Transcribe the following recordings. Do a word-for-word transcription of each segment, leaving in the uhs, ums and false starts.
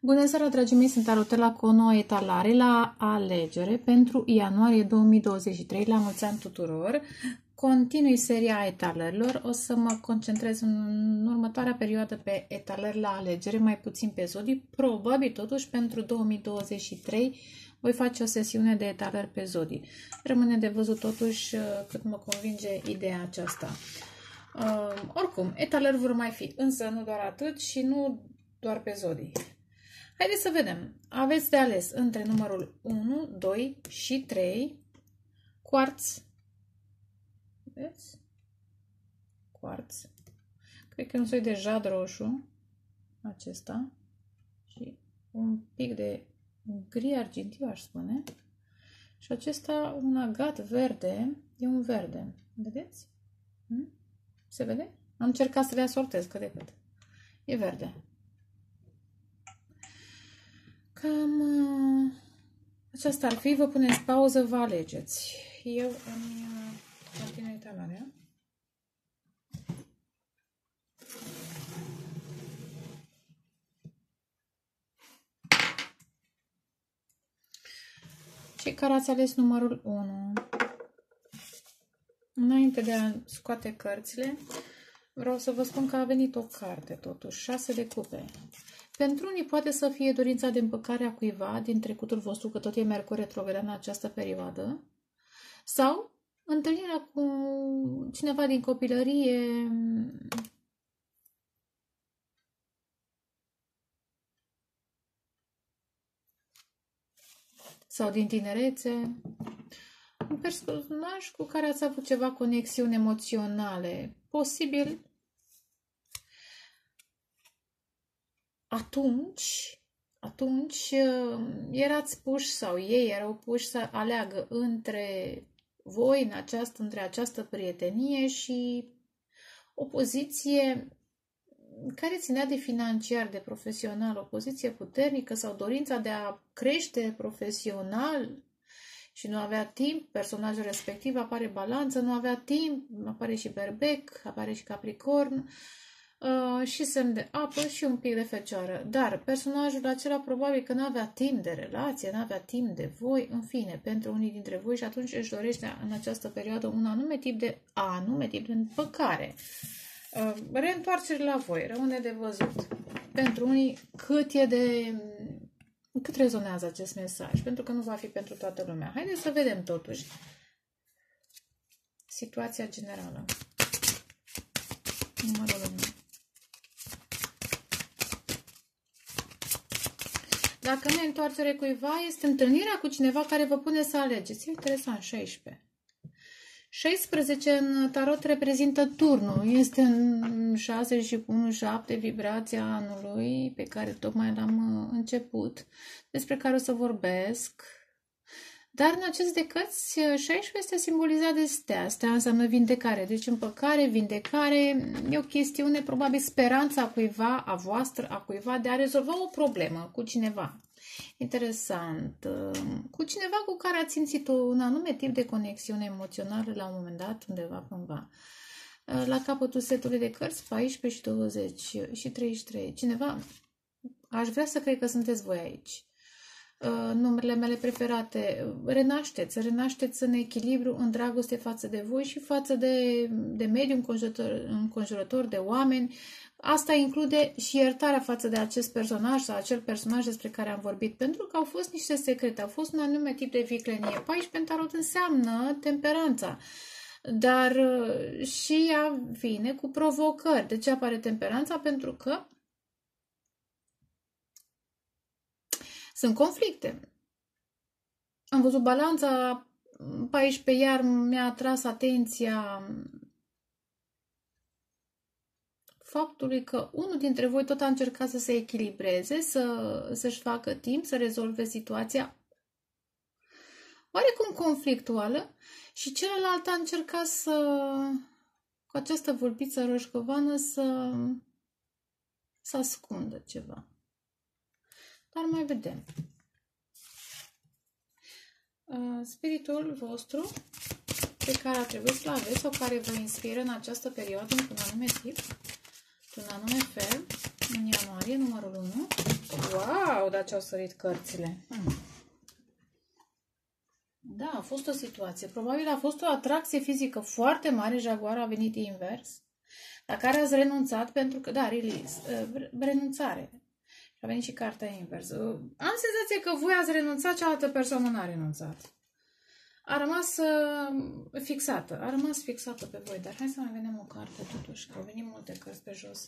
Bună seara, dragii mei, sunt Arotela cu o nouă etalare la alegere pentru ianuarie două mii douăzeci și trei. La mulți ani tuturor! Continui seria etalărilor. O să mă concentrez în următoarea perioadă pe etalări la alegere, mai puțin pe zodii. Probabil, totuși, pentru două mii douăzeci și trei voi face o sesiune de etalări pe zodii. Rămâne de văzut, totuși, cât mă convinge ideea aceasta. Uh, oricum, etalări vor mai fi, însă nu doar atât și nu doar pe zodii. Haideți să vedem. Aveți de ales între numărul unu, doi și trei. Quartz. Vedeți? Quartz. Cred că e un soi de jad roșu. Acesta. Și un pic de gri argintiu, aș spune. Și acesta, un agat verde. E un verde. Vedeți? Se vede? Am încercat să le asortez cât de cât. E verde. Cam uh, aceasta ar fi. Vă puneți pauză, vă alegeți. Eu îmi uh, continui etalarea. Cei care ați ales numărul unu, înainte de a scoate cărțile, vreau să vă spun că a venit o carte, totuși, șase de cupe. Pentru unii poate să fie dorința de împăcare a cuiva din trecutul vostru, că tot e Mercur retrograd în această perioadă, sau întâlnirea cu cineva din copilărie, sau din tinerețe, un personaj cu care ați avut ceva conexiuni emoționale, posibil. Atunci, atunci erați puși sau ei erau puși să aleagă între voi, în această, între această prietenie și o poziție care ținea de financiar, de profesional, o poziție puternică sau dorința de a crește profesional și nu avea timp. Personajul respectiv apare Balanță, nu avea timp, apare și Berbec, apare și Capricorn. Uh, și semn de apă și un pic de Fecioară. Dar personajul acela probabil că nu avea timp de relație, nu avea timp de voi, în fine, pentru unii dintre voi, și atunci își dorește în această perioadă un anume tip de anume tip de împăcare. Uh, reîntoarcere la voi, rămâne de văzut. Pentru unii cât e de... cât rezonează acest mesaj, pentru că nu va fi pentru toată lumea. Haideți să vedem totuși situația generală. Numărul unu. Dacă nu e întoarcere cuiva, este întâlnirea cu cineva care vă pune să alegeți. E interesant, șaisprezece. șaisprezece în tarot reprezintă turnul. Este în șase și unu șapte vibrația anului pe care tocmai l-am început, despre care o să vorbesc. Dar în acest decăți, șaisprezece este simbolizat de stea. Stea înseamnă vindecare. Deci împăcare, vindecare, e o chestiune, probabil speranța cuiva, a voastră, a cuiva, de a rezolva o problemă cu cineva. Interesant. Cu cineva cu care ați simțit un anume tip de conexiune emoțională la un moment dat, undeva, cândva. La capătul setului de cărți, paisprezece și douăzeci și treizeci și trei. Cineva, aș vrea să cred că sunteți voi aici. Numerele mele preferate, renașteți, renașteți în echilibru, în dragoste față de voi și față de, de mediul înconjurător, înconjurător, de oameni. Asta include și iertarea față de acest personaj sau acel personaj despre care am vorbit, pentru că au fost niște secrete, au fost un anume tip de viclenie. paisprezece în tarot înseamnă temperanța, dar și ea vine cu provocări. De ce apare temperanța? Pentru că sunt conflicte. Am văzut Balanța, paisprezece, iar mi-a atras atenția faptului că unul dintre voi tot a încercat să se echilibreze, să, să-și facă timp, să rezolve situația oarecum conflictuală și celălalt a încercat să, cu această vulpiță roșcovană, să, să ascundă ceva. Dar mai vedem. Spiritul vostru pe care ar trebui să-l aveți sau care vă inspiră în această perioadă într-un anume tip, într-un anume fel, în ianuarie, numărul unu. Wow! ce au sărit cărțile. Hmm. Da, a fost o situație. Probabil a fost o atracție fizică foarte mare, Jaguar a venit invers, la care ați renunțat pentru că, da, release, renunțare. Și a venit și cartea invers. Am senzația că voi ați renunțat, cealaltă persoană n-a renunțat. A rămas uh, fixată, a rămas fixată pe voi, dar hai să mai vedem o carte totuși, că au venit multe cărți pe jos.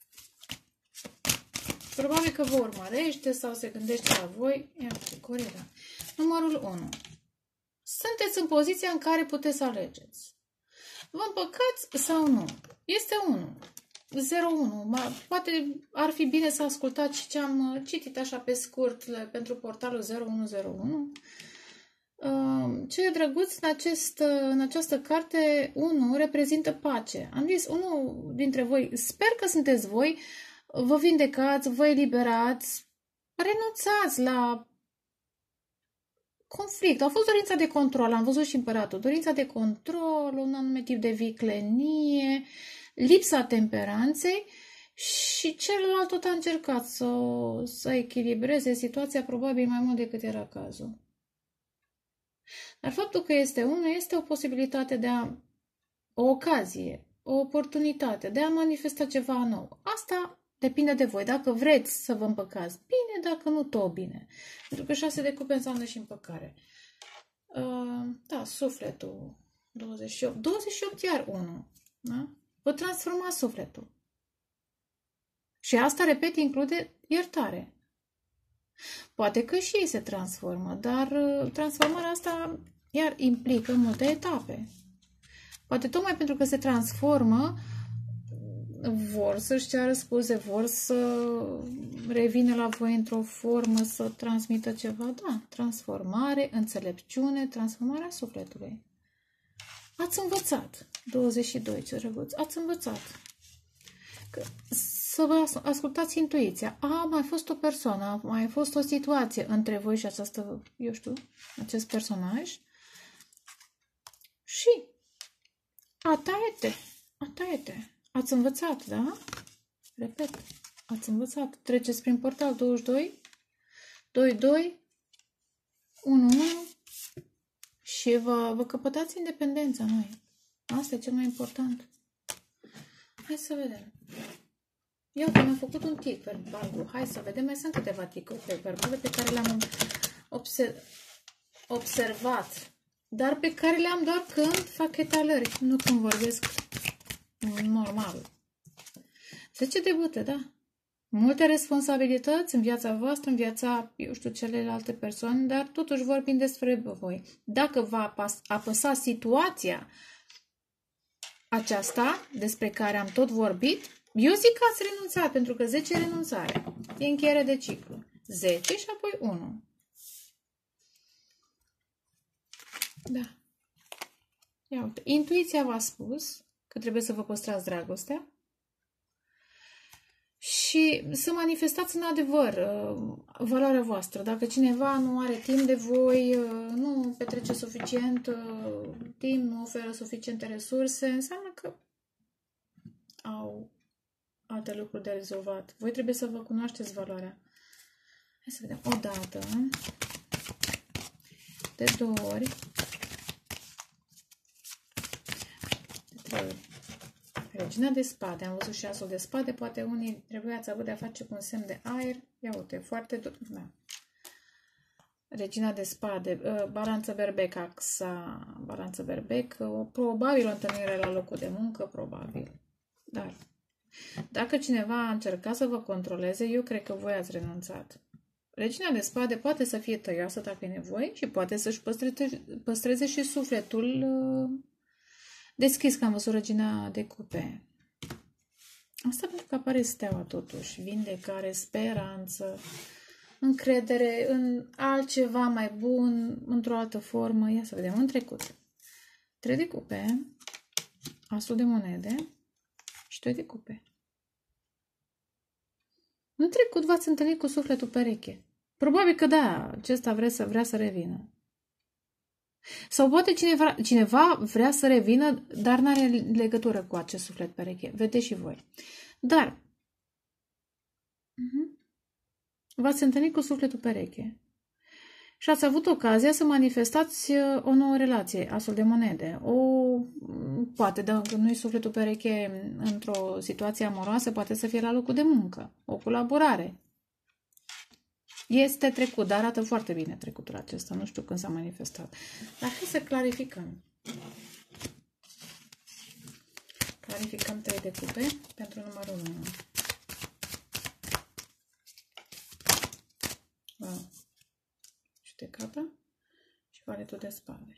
Probabil că vă urmărește sau se gândește la voi. Ia uite, Corina. Numărul unu. Sunteți în poziția în care puteți să alegeți. Vă împăcați sau nu? Este unu. zero unu. Poate ar fi bine să ascultați și ce am citit așa pe scurt pentru portalul zero unu zero unu. Ce e drăguț în, acest, în această carte, unu reprezintă pace. Am zis, unul dintre voi, sper că sunteți voi, vă vindecați, vă eliberați, renunțați la conflict. A fost dorința de control, am văzut și împăratul, dorința de control, un anume tip de viclenie, lipsa temperanței și celălalt tot a încercat să, să echilibreze situația probabil mai mult decât era cazul. Dar faptul că este unul este o posibilitate de a, o ocazie, o oportunitate de a manifesta ceva nou. Asta depinde de voi. Dacă vreți să vă împăcați, bine, dacă nu, tot bine. Pentru că șase de cupe înseamnă și împăcare. Uh, da, sufletul. douăzeci și opt. douăzeci și opt iar unu. Da? Vă transforma sufletul. Și asta, repet, include iertare. Poate că și ei se transformă, dar transformarea asta iar implică multe etape. Poate tocmai pentru că se transformă, vor să-și ceară scuze, vor să revină la voi într-o formă, să transmită ceva. Da, transformare, înțelepciune, transformarea sufletului. Ați învățat. douăzeci și doi, ce drăguț. Ați învățat. Că să vă ascultați intuiția. A, mai fost o persoană, a mai fost o situație între voi și această, eu știu, acest personaj. Și ataie-te, ataie-te. Ați învățat, da? Repet, ați învățat. Treceți prin portal douăzeci și doi, doi doi, unu unu și vă, vă căpătați independența, noi. Asta e cel mai important. Hai să vedem. Eu că mi-am făcut un tic verbal. Hai să vedem, mai sunt câteva ticuri verbale pe care le-am observ observat, dar pe care le-am doar când fac etalări, nu când vorbesc normal. zece de bâte, da. Multe responsabilități în viața voastră, în viața, eu știu, celelalte persoane, dar totuși vorbim despre voi. Dacă va apăsa situația aceasta despre care am tot vorbit, eu zic că ați renunțat, pentru că zece e renunțare. E încheiere de ciclu. zece și apoi unu. Da. Ia uite. Intuiția v-a spus că trebuie să vă păstrați dragostea și să manifestați în adevăr uh, valoarea voastră. Dacă cineva nu are timp de voi, uh, nu petrece suficient uh, timp, nu oferă suficiente resurse, înseamnă că au alte lucruri de rezolvat. Voi trebuie să vă cunoașteți valoarea. Hai să vedem. O dată, de două ori, de trei ori. Regina de spade. Am văzut și asul de spade. Poate unii trebuia să avut de-a face cu un semn de aer. Ia uite, foarte... Da. Regina de spade. Balanță berbec, axa. Balanță berbec. Probabil o întâlnire la locul de muncă. Probabil. Dar dacă cineva a încercat să vă controleze, eu cred că voi ați renunțat. Regina de spade poate să fie tăioasă dacă e nevoie și poate să-și păstreze, păstreze și sufletul deschis, că am văzut regina de cupe. Asta pentru că apare steaua totuși. Vindecare, speranță, încredere în altceva mai bun, într-o altă formă. Ia să vedem, în trecut. Trei de cupe, asul de monede și doi de cupe. În trecut v-ați întâlnit cu sufletul pereche. Probabil că da, acesta vrea să, vrea să revină. Sau poate cineva, cineva vrea să revină, dar nu are legătură cu acest suflet pereche. Vedeți și voi. Dar, uh-huh. V-ați întâlnit cu sufletul pereche. Și ați avut ocazia să manifestați o nouă relație, asul de monede. O, poate, dacă nu e sufletul pereche într-o situație amoroasă, poate să fie la locul de muncă. O colaborare. Este trecut, dar arată foarte bine trecutul acesta. Nu știu când s-a manifestat. Dar hai să clarificăm. Clarificăm trei de cupe pentru numărul unu. Wow. Judecata și valetul de spade.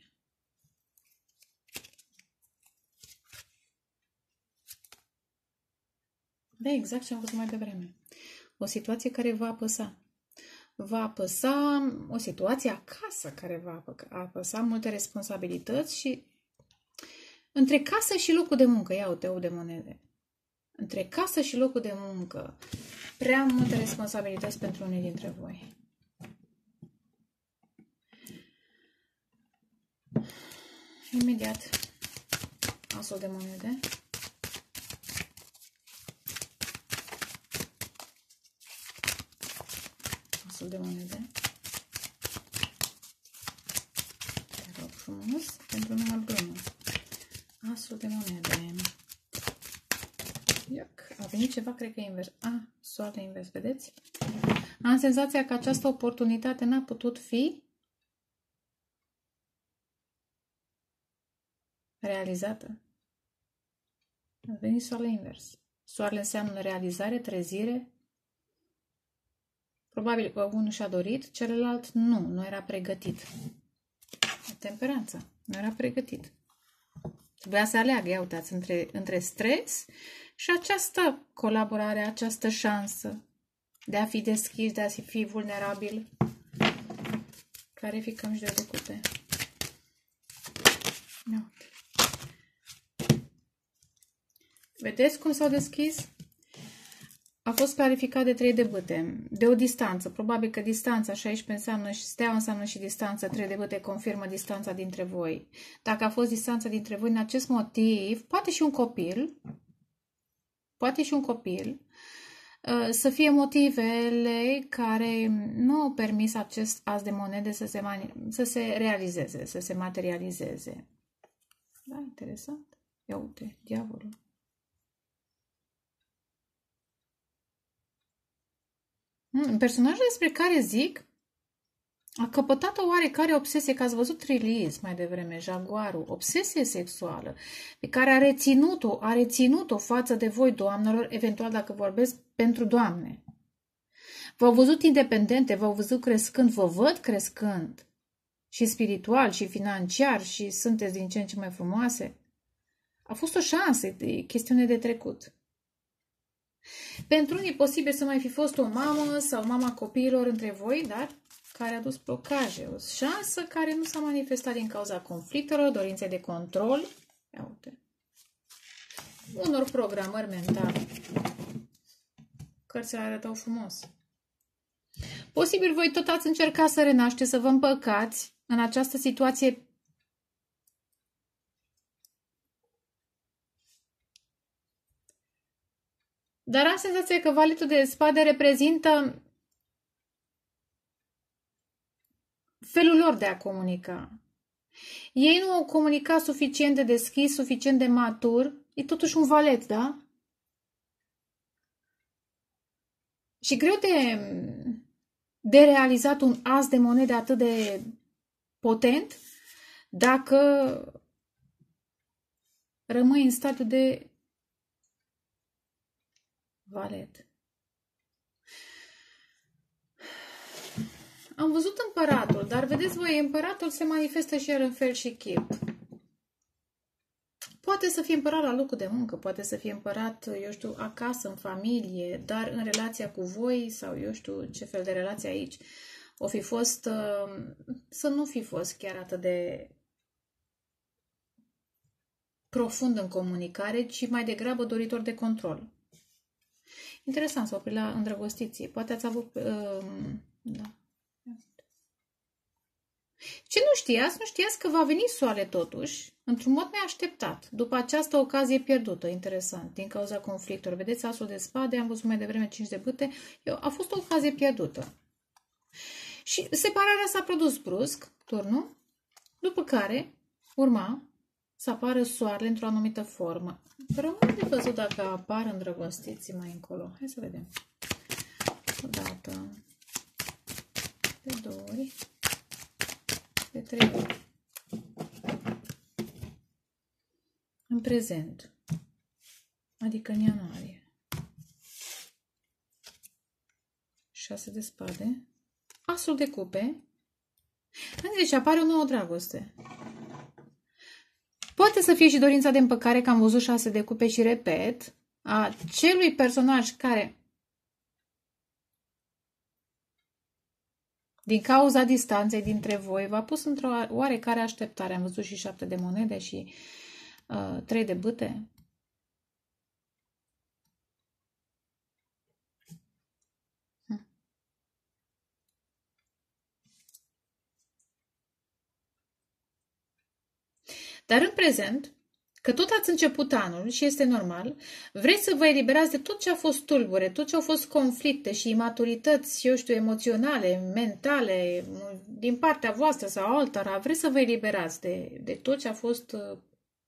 Da, exact ce am văzut mai devreme. O situație care va apăsa. Va apăsa o situație acasă care va apăsa multe responsabilități și între casă și locul de muncă. Ia uite, de monede. Între casă și locul de muncă. Prea multe responsabilități pentru unii dintre voi. Imediat, asul de monede. Asul de monede. Te rog frumos pentru numărul unu. Asul de monede. Iac, a venit ceva, cred că e invers. A, soarele invers, vedeți? Am senzația că această oportunitate n-a putut fi realizată. A venit soarele invers. Soarele înseamnă realizare, trezire. Probabil că unul și-a dorit, celălalt nu, nu era pregătit. Temperanța, nu era pregătit. Trebuia să aleagă, ia uitați, între, între stres și această colaborare, această șansă de a fi deschis, de a fi vulnerabil. Clarificăm și de decute. Ia uite. Vedeți cum s-au deschis? A fost clarificat de trei de bâte, de o distanță. Probabil că distanța șaisprezece înseamnă și steaua înseamnă și distanță, trei de bâte confirmă distanța dintre voi. Dacă a fost distanța dintre voi, în acest motiv, poate și un copil, poate și un copil, să fie motivele care nu au permis acest as de monede să se, să se realizeze, să se materializeze. Da, interesant. Ia uite, diavolul. Personajul despre care zic a căpătat o oarecare obsesie, că ați văzut release mai devreme, jaguarul, obsesie sexuală, pe care a reținut-o, a reținut-o față de voi, doamnelor, eventual dacă vorbesc pentru doamne. V-au văzut independente, v-au văzut crescând, vă văd crescând, și spiritual, și financiar, și sunteți din ce în ce mai frumoase. A fost o șansă, e chestiune de trecut. Pentru unii posibil să mai fi fost o mamă sau mama copiilor între voi, dar care a dus blocaje. O șansă care nu s-a manifestat din cauza conflictelor, dorințe de control. Ia uite. Unor programări mentale. Cărțile arătau frumos. Posibil voi tot ați încercat să renașteți, să vă împăcați în această situație. Dar am senzația că valetul de spade reprezintă felul lor de a comunica. Ei nu au comunicat suficient de deschis, suficient de matur. E totuși un valet, da? Și greu de, de realizat un as de monede atât de potent dacă rămâi în stadiu de valet. Am văzut împăratul, dar vedeți voi, împăratul se manifestă și el în fel și chip. Poate să fie împărat la locul de muncă, poate să fie împărat, eu știu, acasă, în familie, dar în relația cu voi sau eu știu ce fel de relație aici o fi fost, să nu fi fost chiar atât de profund în comunicare, ci mai degrabă doritor de control. Interesant, s-a oprit la îndrăgostiție. Poate ați avut... Uh, da. Ce nu știați? Nu știați că va veni soare totuși, într-un mod neașteptat, după această ocazie pierdută, interesant, din cauza conflictelor. Vedeți, asul de spade, am văzut mai devreme cinci de bâte, a fost o ocazie pierdută. Și separarea s-a produs brusc, turnul, după care urma să apară soarele într-o anumită formă. Rămâne de văzut dacă apar îndrăgostiții mai încolo. Hai să vedem. O dată, de două ori, de trei ori. În prezent, adică în ianuarie. șase de spade, asul de cupe. Deci apare o nouă dragoste. Poate să fie și dorința de împăcare, că am văzut șase de cupe și repet, a celui personaj care, din cauza distanței dintre voi, v-a pus într-o oarecare așteptare. Am văzut și șapte de monede și uh, trei de bâte. Dar în prezent, că tot ați început anul și este normal, vreți să vă eliberați de tot ce a fost tulbure, tot ce au fost conflicte și imaturități, eu știu, emoționale, mentale, din partea voastră sau altora, vreți să vă eliberați de, de tot ce a fost uh,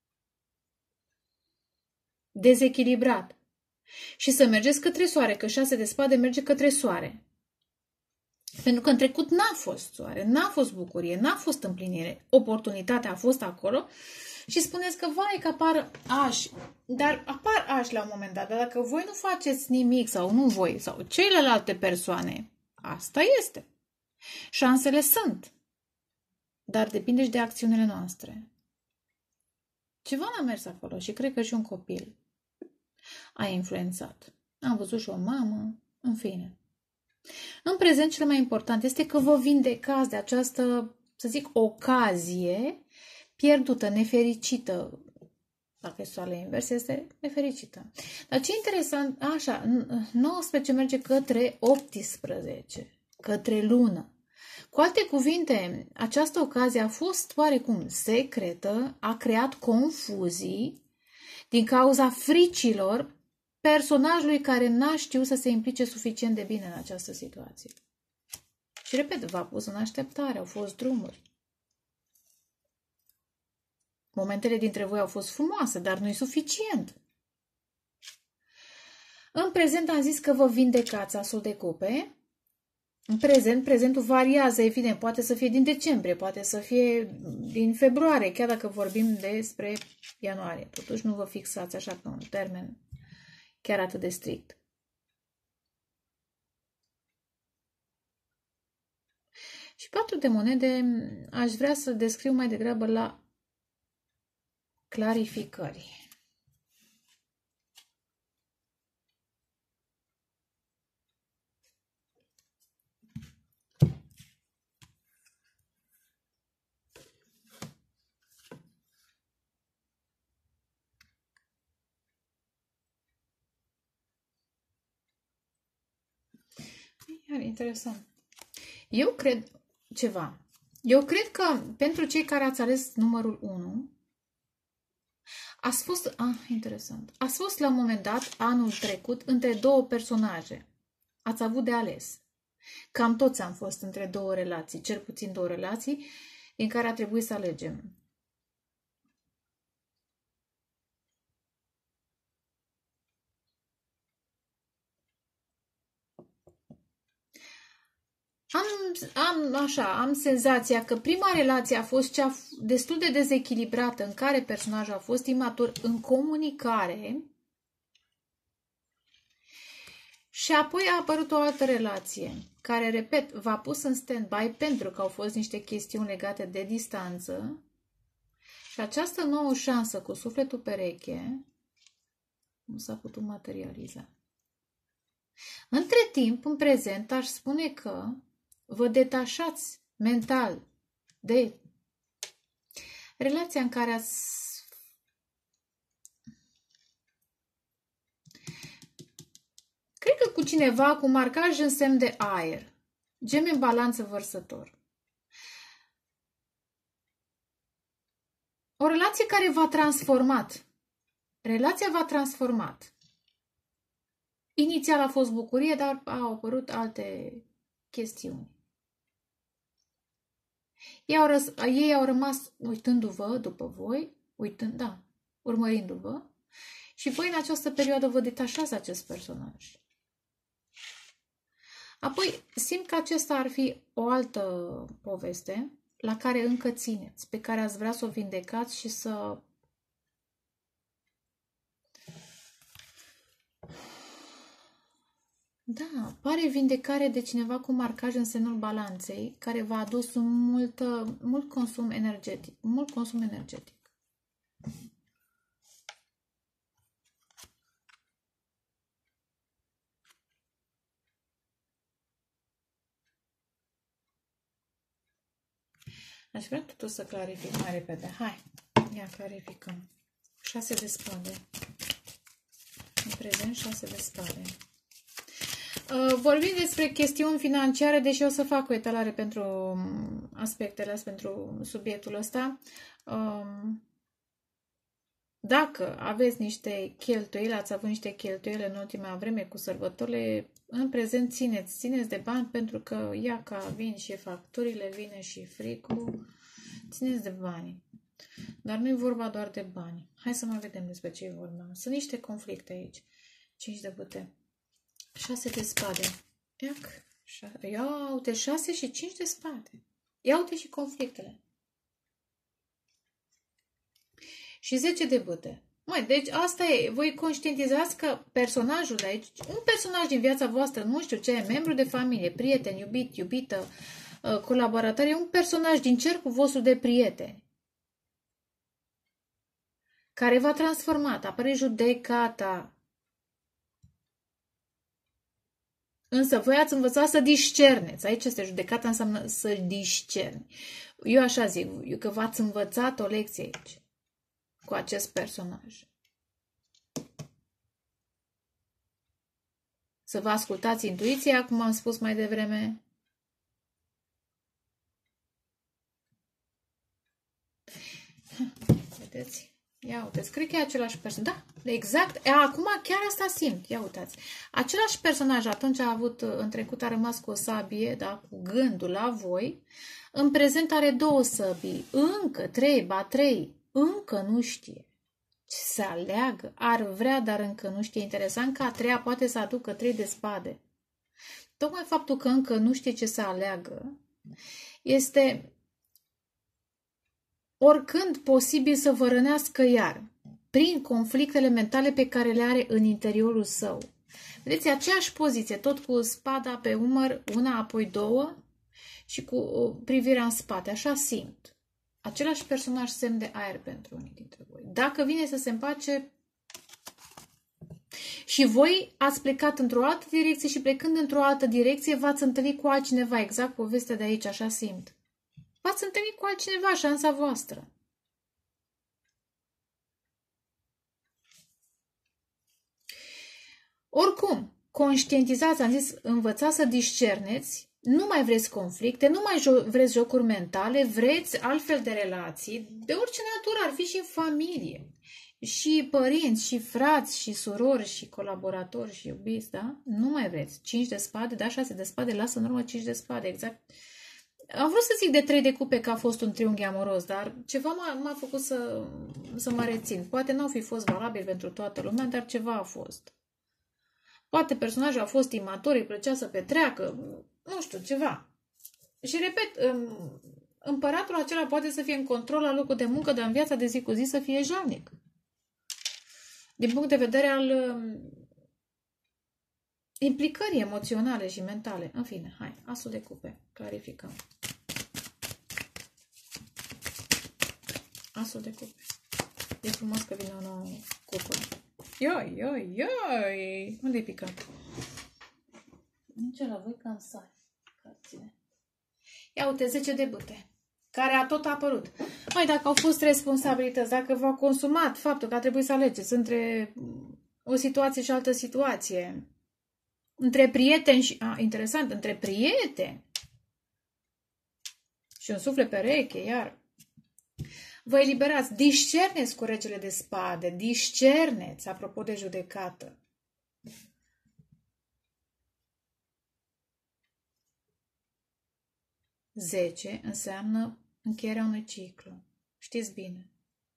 dezechilibrat și să mergeți către soare, că șase de spade merge către soare. Pentru că în trecut n-a fost soare, n-a fost bucurie, n-a fost împlinire. Oportunitatea a fost acolo și spuneți că, vai, că apar ași. Dar apar ași la un moment dat. Dar dacă voi nu faceți nimic sau nu voi sau celelalte persoane, asta este. Șansele sunt. Dar depinde și de acțiunile noastre. Ceva n-a mers acolo și cred că și un copil a influențat. Am văzut și o mamă, în fine. În prezent, cel mai important este că vă vindecați de această, să zic, ocazie pierdută, nefericită. Dacă e soarele invers, este nefericită. Dar ce interesant, așa, nouăsprezece merge către optsprezece, către lună. Cu alte cuvinte, această ocazie a fost oarecum secretă, a creat confuzii din cauza fricilor personajului care n-a știut să se implice suficient de bine în această situație. Și repet, v-a pus în așteptare, au fost drumuri. Momentele dintre voi au fost frumoase, dar nu e suficient. În prezent am zis că vă vindecați asul de cupe. În prezent, prezentul variază, evident, poate să fie din decembrie, poate să fie din februarie, chiar dacă vorbim despre ianuarie. Totuși nu vă fixați așa pe un termen chiar atât de strict. Și patru de monede aș vrea să descriu mai degrabă la clarificări. Iar interesant. Eu cred ceva. Eu cred că pentru cei care ați ales numărul unu, ați fost, ah, interesant, ați fost la un moment dat, anul trecut, între două personaje. Ați avut de ales. Cam toți am fost între două relații, cel puțin două relații, din care a trebuit să alegem. Am, am, așa, am senzația că prima relație a fost cea destul de dezechilibrată, în care personajul a fost imatur în comunicare și apoi a apărut o altă relație care, repet, v-a pus în stand-by pentru că au fost niște chestiuni legate de distanță și această nouă șansă cu sufletul pereche nu s-a putut materializa. Între timp, în prezent, aș spune că vă detașați mental de relația în care ați cred că cu cineva cu marcaj în semn de aer, gem în balanță vărsător. O relație care v-a transformat. Relația v-a transformat. Inițial a fost bucurie, dar au apărut alte chestiuni. Ei au, răs, ei au rămas uitându-vă după voi, uitând, da, urmărindu-vă, și voi în această perioadă vă detașați acest personaj. Apoi simt că acesta ar fi o altă poveste la care încă țineți, pe care ați vrea să o vindecați și să... Da, pare vindecare de cineva cu marcaj în semnul balanței, care v-a adus mult, mult consum energetic. Mult consum energetic. Aș vrea totul să clarific mai repede. Hai, ia clarificăm. șase de spade. În prezent, șase de spade. Vorbim despre chestiuni financiare, deși o să fac o etalare pentru aspectele astea, pentru subiectul ăsta. Dacă aveți niște cheltuieli, ați avut niște cheltuieli în ultima vreme cu sărbătorile, în prezent țineți, țineți de bani, pentru că ia ca vin și facturile, vine și fricul, țineți de bani. Dar nu e vorba doar de bani. Hai să mai vedem despre ce e vorba. Sunt niște conflicte aici. cinci de bâte. șase de spade. Iac. Ia uite, șase și cinci de spade. Ia uite și conflictele. Și zece de bâte. Măi, deci asta e. Voi conștientizați că personajul de aici, un personaj din viața voastră, nu știu ce, membru de familie, prieten, iubit, iubită, colaborator, e un personaj din cercul vostru de prieteni care v-a transformat. Apare judecata. Însă voi ați învățat să discerneți. Aici este judecata, înseamnă să discerni. Eu așa zic, eu că v-ați învățat o lecție aici cu acest personaj. Să vă ascultați intuiția, cum am spus mai devreme. Vedeți? Ia uitați, cred că e același personaj. Da, exact. E, acum chiar asta simt. Ia uitați. Același personaj atunci a avut, în trecut a rămas cu o sabie, da, cu gândul la voi. În prezent are două săbii. Încă trei, ba trei. Încă nu știe ce să aleagă. Ar vrea, dar încă nu știe. Interesant că a treia poate să aducă trei de spade. Tocmai faptul că încă nu știe ce să aleagă este oricând posibil să vă rănească iar prin conflictele mentale pe care le are în interiorul său. Vedeți, aceeași poziție, tot cu spada pe umăr, una, apoi două și cu privirea în spate. Așa simt. Același personaj, semn de aer pentru unii dintre voi. Dacă vine să se împace și voi ați plecat într-o altă direcție și plecând într-o altă direcție v-ați întâlnit cu altcineva, exact povestea de aici, așa simt. V-ați întâlnit cu altcineva, șansa voastră. Oricum, conștientizați, am zis, învățați să discerneți, nu mai vreți conflicte, nu mai jo vreți jocuri mentale, vreți altfel de relații, de orice natură, ar fi și în familie. Și părinți, și frați, și surori, și colaboratori, și iubiți, da? Nu mai vreți. cinci de spade, da, șase de spade, lasă în urmă cinci de spade, exact. Am vrut să zic de trei de cupe că a fost un triunghi amoros, dar ceva m-a făcut să, să mă rețin. Poate n-au fi fost valabil pentru toată lumea, dar ceva a fost. Poate personajul a fost imator, îi plăcea să petreacă, nu știu, ceva. Și repet, împăratul acela poate să fie în control la locul de muncă, dar în viața de zi cu zi să fie jalnic. Din punct de vedere al implicării emoționale și mentale. În fine, hai, asul de cupe, clarificăm. Asul de cupe. E frumos că vine o nouă cupă. Ioi, ioi, ioi! Unde-i picat? Nici la voi ca în sari. Ia uite, zece de bâte, care a tot apărut. Mai dacă au fost responsabilități, dacă v-au consumat faptul că a trebuit să alegeți între o situație și altă situație, între prieteni și... A, interesant, între prieteni și un suflet pereche, iar... Vă eliberați, discerneți cu regele de spade, discerneți, apropo de judecată. zece înseamnă încheierea unui ciclu. Știți bine.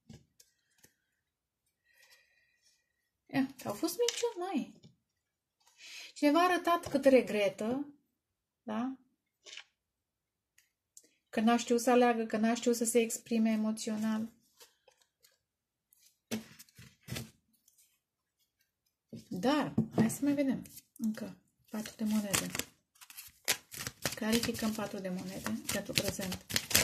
Ia, au fost minciuni, mai. Cineva a arătat cât regretă, da? Că n-a știut să aleagă, că n-a știut să se exprime emoțional. Dar, hai să mai vedem. Încă patru de monede. Clarificăm patru de monede pentru prezent.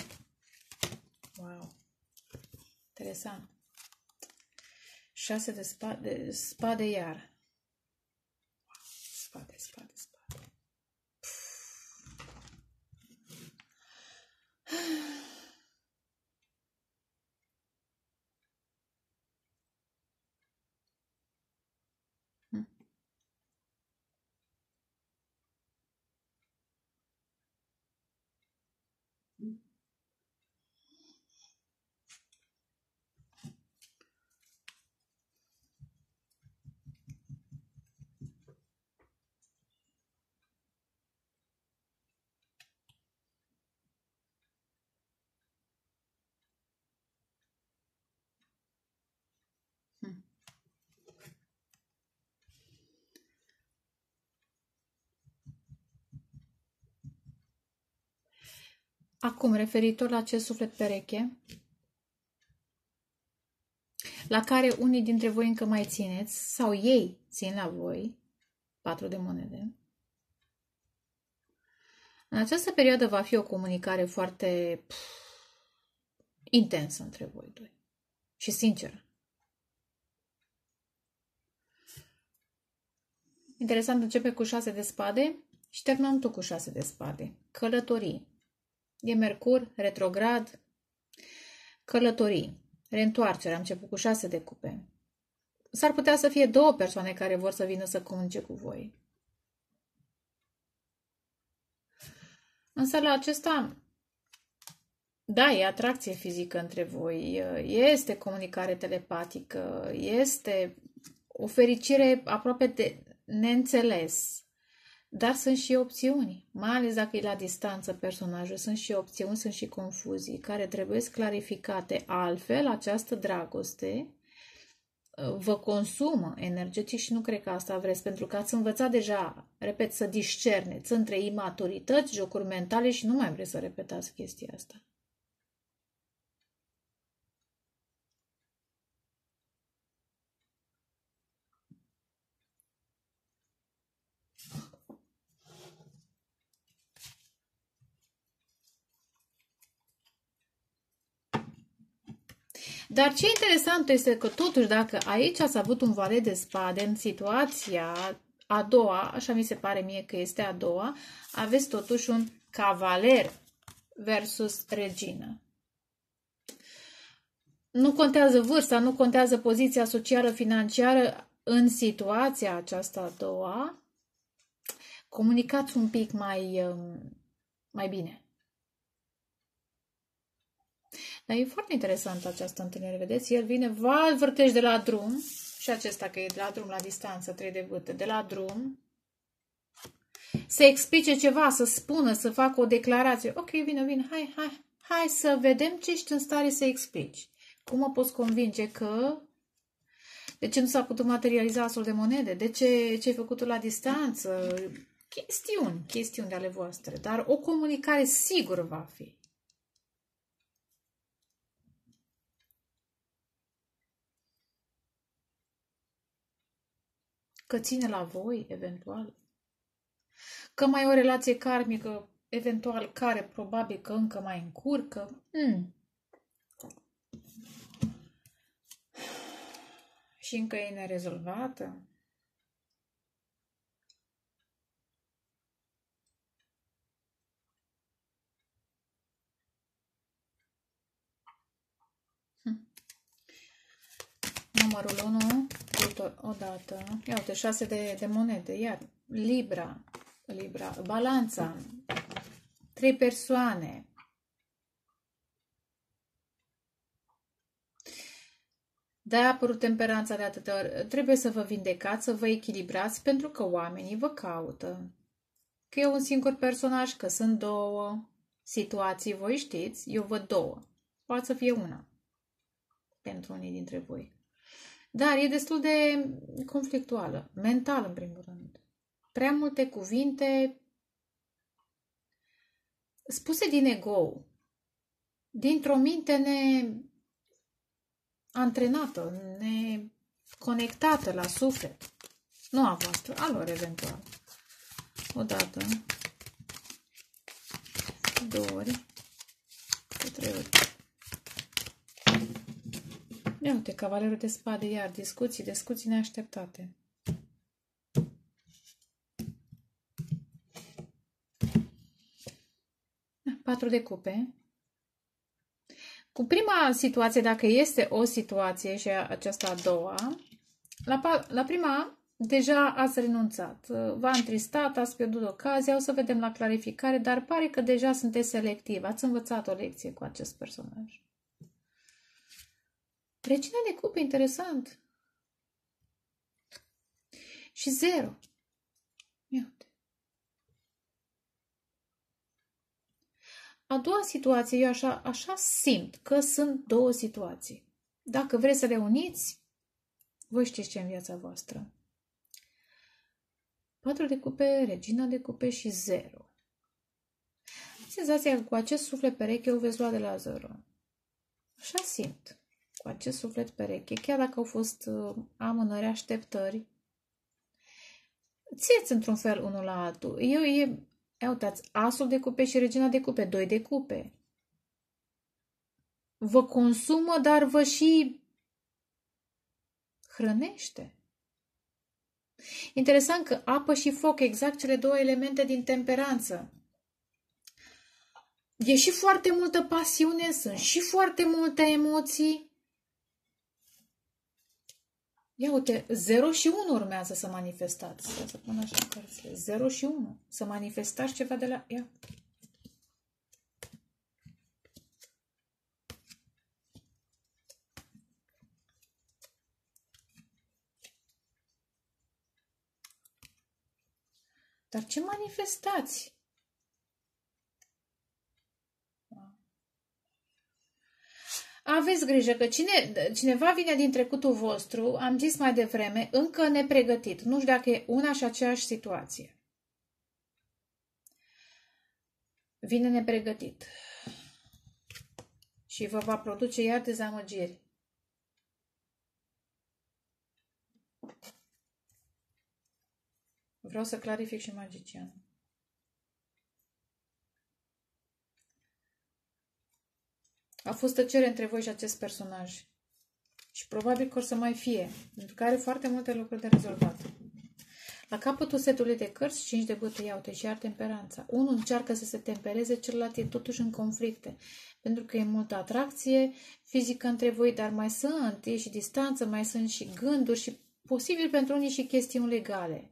Wow. Interesant. șase de spade, spade iar. Wow. Spade, spade, spade. Hmm. Acum, referitor la acest suflet pereche, la care unii dintre voi încă mai țineți, sau ei țin la voi, patru de monede, în această perioadă va fi o comunicare foarte pf, intensă între voi doi și sinceră. Interesant, începe cu șase de spade și terminăm tu cu șase de spade. Călătorii. E Mercur, retrograd, călătorii, reîntoarcere. Am început cu șase de cupe. S-ar putea să fie două persoane care vor să vină să comunice cu voi. Însă la acesta, da, e atracție fizică între voi, este comunicare telepatică, este o fericire aproape de neînțeles. Dar sunt și opțiuni, mai ales dacă e la distanță personajul, sunt și opțiuni, sunt și confuzii care trebuie clarificate. Altfel, această dragoste vă consumă energetic și nu cred că asta vreți, pentru că ați învățat deja, repet, să discerneți între imaturități, jocuri mentale și nu mai vreți să repetați chestia asta. Dar ce interesant este că totuși dacă aici ați avut un valet de spade în situația a doua, așa mi se pare mie că este a doua, aveți totuși un cavaler versus regină. Nu contează vârsta, nu contează poziția socială, financiară în situația aceasta a doua. Comunicați un pic mai, mai bine. Dar e foarte interesantă această întâlnire, vedeți? El vine, va vârtești de la drum, și acesta că e de la drum, la distanță, trei de vârte, de la drum, să explice ceva, să spună, să facă o declarație. Ok, vine, vine, hai, hai, hai să vedem ce ești în stare să explici. Cum mă poți convinge că... De ce nu s-a putut materializa asul de monede? De ce ce ai făcut la distanță? Chestiuni, chestiuni de ale voastre, dar o comunicare sigur va fi. Că ține la voi, eventual. Că mai e o relație karmică, eventual, care probabil că încă mai încurcă. Hmm. Și încă e nerezolvată. Hm. Numărul unu, o dată. Ia uite, șase de, de monede, iar Libra, Libra, balanța, trei persoane. De-aia a apărut temperanța de atâtea ori. Trebuie să vă vindecați, să vă echilibrați, pentru că oamenii vă caută. Că e un singur personaj, că sunt două situații, voi știți, eu văd două. Poate să fie una pentru unii dintre voi. Dar e destul de conflictuală, mental în primul rând. Prea multe cuvinte spuse din ego, dintr-o minte neantrenată, neconectată la suflet. Nu a voastră, a lor eventual. O dată, două ori, de trei ori. Ia uite, cavalerul de spade, iar discuții, discuții neașteptate. Patru de cupe. Cu prima situație, dacă este o situație și aceasta a doua, la, la prima deja ați renunțat. V-a întristat, ați pierdut ocazia, o să vedem la clarificare, dar pare că deja sunteți selectiv. Ați învățat o lecție cu acest personaj. Regina de cupe, interesant. Și zero. Ia uite. A doua situație, eu așa, așa simt că sunt două situații. Dacă vreți să le uniți, voi știți ce în viața voastră. Patru de cupe, regina de cupe și zero. Senzația că cu acest suflet pereche o veți lua de la zero. Așa simt. Cu acest suflet pereche, chiar dacă au fost uh, amânări, așteptări, țineți într-un fel unul la altul. Eu e, ia uitați, asul de cupe și regina de cupe, doi de cupe. Vă consumă, dar vă și hrănește. Interesant că apă și foc, exact cele două elemente din temperanță. E și foarte multă pasiune, sunt și foarte multe emoții. Ia uite, zero și unu urmează să manifestați. Să pun așa în cărțile. zero și unu. Să manifestați ceva de la... Ia. Dar ce manifestați? Aveți grijă că cine, cineva vine din trecutul vostru, am zis mai devreme, încă nepregătit. Nu știu dacă e una și aceeași situație. Vine nepregătit. Și vă va produce iar dezamăgiri. Vreau să clarific și magicianul. A fost tăcere între voi și acest personaj. Și probabil că o să mai fie. Pentru că are foarte multe lucruri de rezolvat. La capătul setului de cărți, cinci de bâte, iau-te și iar temperanța. Unul încearcă să se tempereze, celălalt e totuși în conflicte. Pentru că e multă atracție fizică între voi, dar mai sunt, e și distanță, mai sunt și gânduri și posibil pentru unii și chestiuni legale.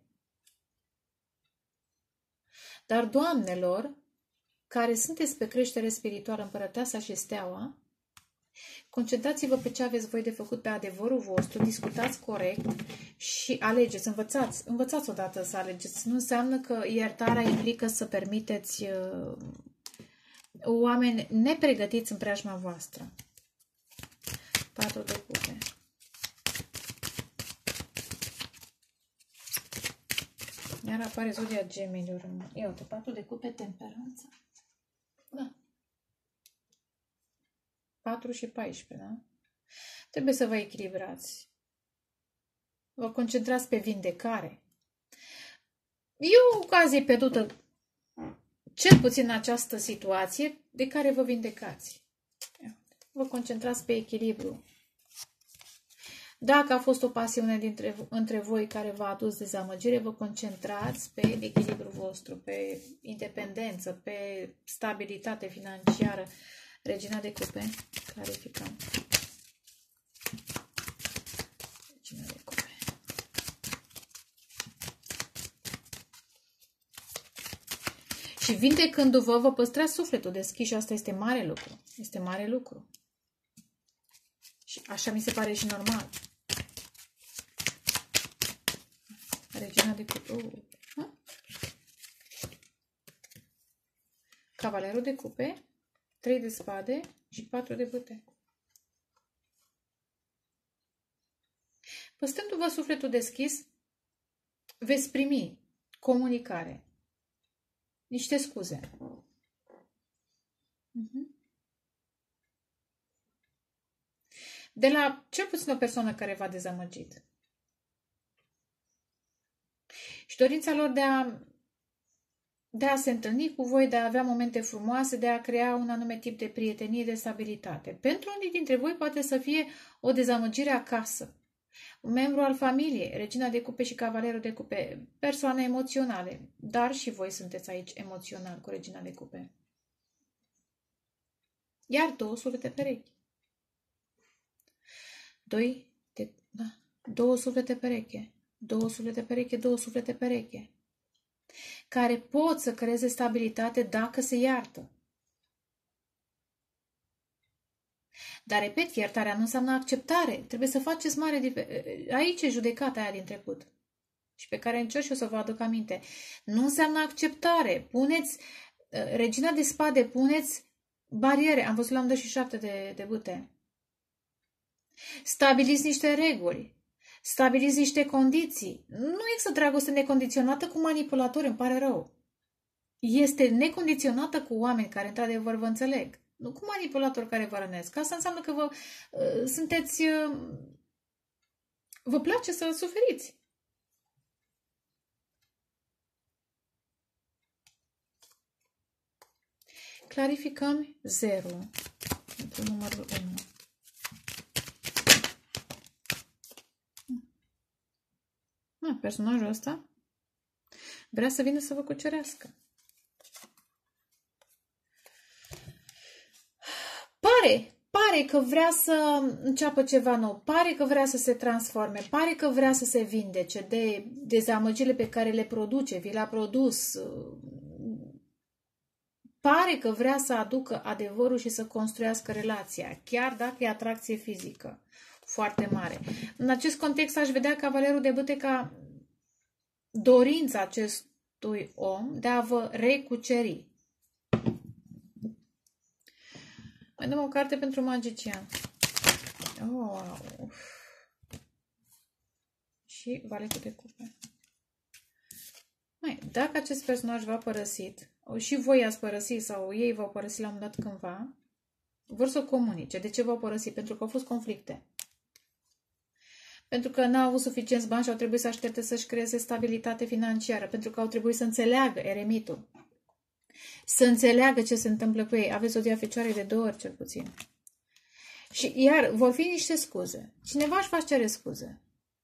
Dar, doamnelor, care sunteți pe creștere spirituală, împărăteasa și steaua, concentrați-vă pe ce aveți voi de făcut, pe adevărul vostru, discutați corect și alegeți, învățați, învățați odată să alegeți. Nu înseamnă că iertarea implică să permiteți uh, oameni nepregătiți în preajma voastră. Patru de cupe. Iar apare zodia Gemilor. Ia uite, patru de cupe, temperanță. Da. patru și paisprezece, da? Trebuie să vă echilibrați. Vă concentrați pe vindecare. E o ocazie pierdută, cel puțin în această situație, de care vă vindecați. Vă concentrați pe echilibru. Dacă a fost o pasiune dintre, între voi care v-a adus dezamăgire, vă concentrați pe echilibru vostru, pe independență, pe stabilitate financiară. Regina de cupe, clarificăm. Regina de cupe. Și vindecându-vă, vă păstrați sufletul deschis și asta este mare lucru. Este mare lucru. Și așa mi se pare și normal. Regina de cupe. Uh. Cavalerul de cupe, trei de spade și patru de bâte. Păstându-vă sufletul deschis, veți primi comunicare, niște scuze. Uh-huh. De la cel puțin o persoană care v-a dezamăgit. Și dorința lor de a, de a se întâlni cu voi, de a avea momente frumoase, de a crea un anume tip de prietenie, de stabilitate. Pentru unii dintre voi poate să fie o dezamăgire acasă. Un membru al familiei, regina de cupe și cavalerul de cupe, persoane emoționale, dar și voi sunteți aici emoțional cu regina de cupe. Iar două suflete perechi. Doi, de, da, două suflete pereche, două suflete pereche, două suflete pereche, care pot să creeze stabilitate dacă se iartă. Dar, repet, iertarea nu înseamnă acceptare. Trebuie să faceți mare diferență. Aici e judecata aia din trecut. Și pe care încerc și o să vă aduc aminte. Nu înseamnă acceptare. Puneți, regina de spade, puneți bariere. Am văzut la am dat și șapte de, de bâte. Stabiliți niște reguli. Stabiliți niște condiții. Nu există dragoste necondiționată cu manipulatori, îmi pare rău. Este necondiționată cu oameni care, într-adevăr, vă înțeleg. Nu cu manipulatori care vă rănesc. Asta înseamnă că vă uh, sunteți... Uh, vă place să suferiți. Clarificăm zero pentru numărul unu. Ah, personajul ăsta vrea să vină să vă cucerească. Pare, pare că vrea să înceapă ceva nou, pare că vrea să se transforme, pare că vrea să se vindece de dezamăgirile pe care le produce, vi le-a produs. Pare că vrea să aducă adevărul și să construiască relația, chiar dacă e atracție fizică foarte mare. În acest context aș vedea cavalerul de bâte ca dorința acestui om de a vă recuceri. Mai dăm o carte pentru magician. Oh, wow. Și valetul de cupe. Mai, dacă acest personaj v-a părăsit, și voi ați părăsit sau ei v-au părăsit la un dat cândva, vor să comunice. De ce v-au părăsit? Pentru că au fost conflicte. Pentru că n-au avut suficienți bani și au trebuit să aștepte să-și creeze stabilitate financiară. Pentru că au trebuit să înțeleagă eremitul. Să înțeleagă ce se întâmplă cu ei. Aveți o diafecioare de două ori, cel puțin. Și iar vor fi niște scuze. Cineva își va cere scuze.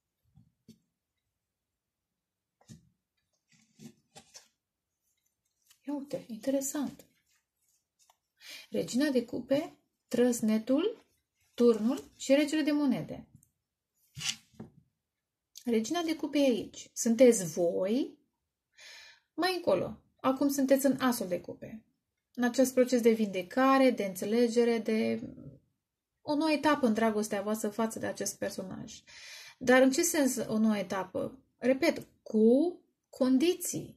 Ia uite, interesant. Regina de cupe, trăsnetul, turnul și regele de monede. Regina de cupe e aici. Sunteți voi mai încolo. Acum sunteți în asul de cupe. În acest proces de vindecare, de înțelegere, de o nouă etapă în dragostea voastră față de acest personaj. Dar în ce sens o nouă etapă? Repet, cu condiții.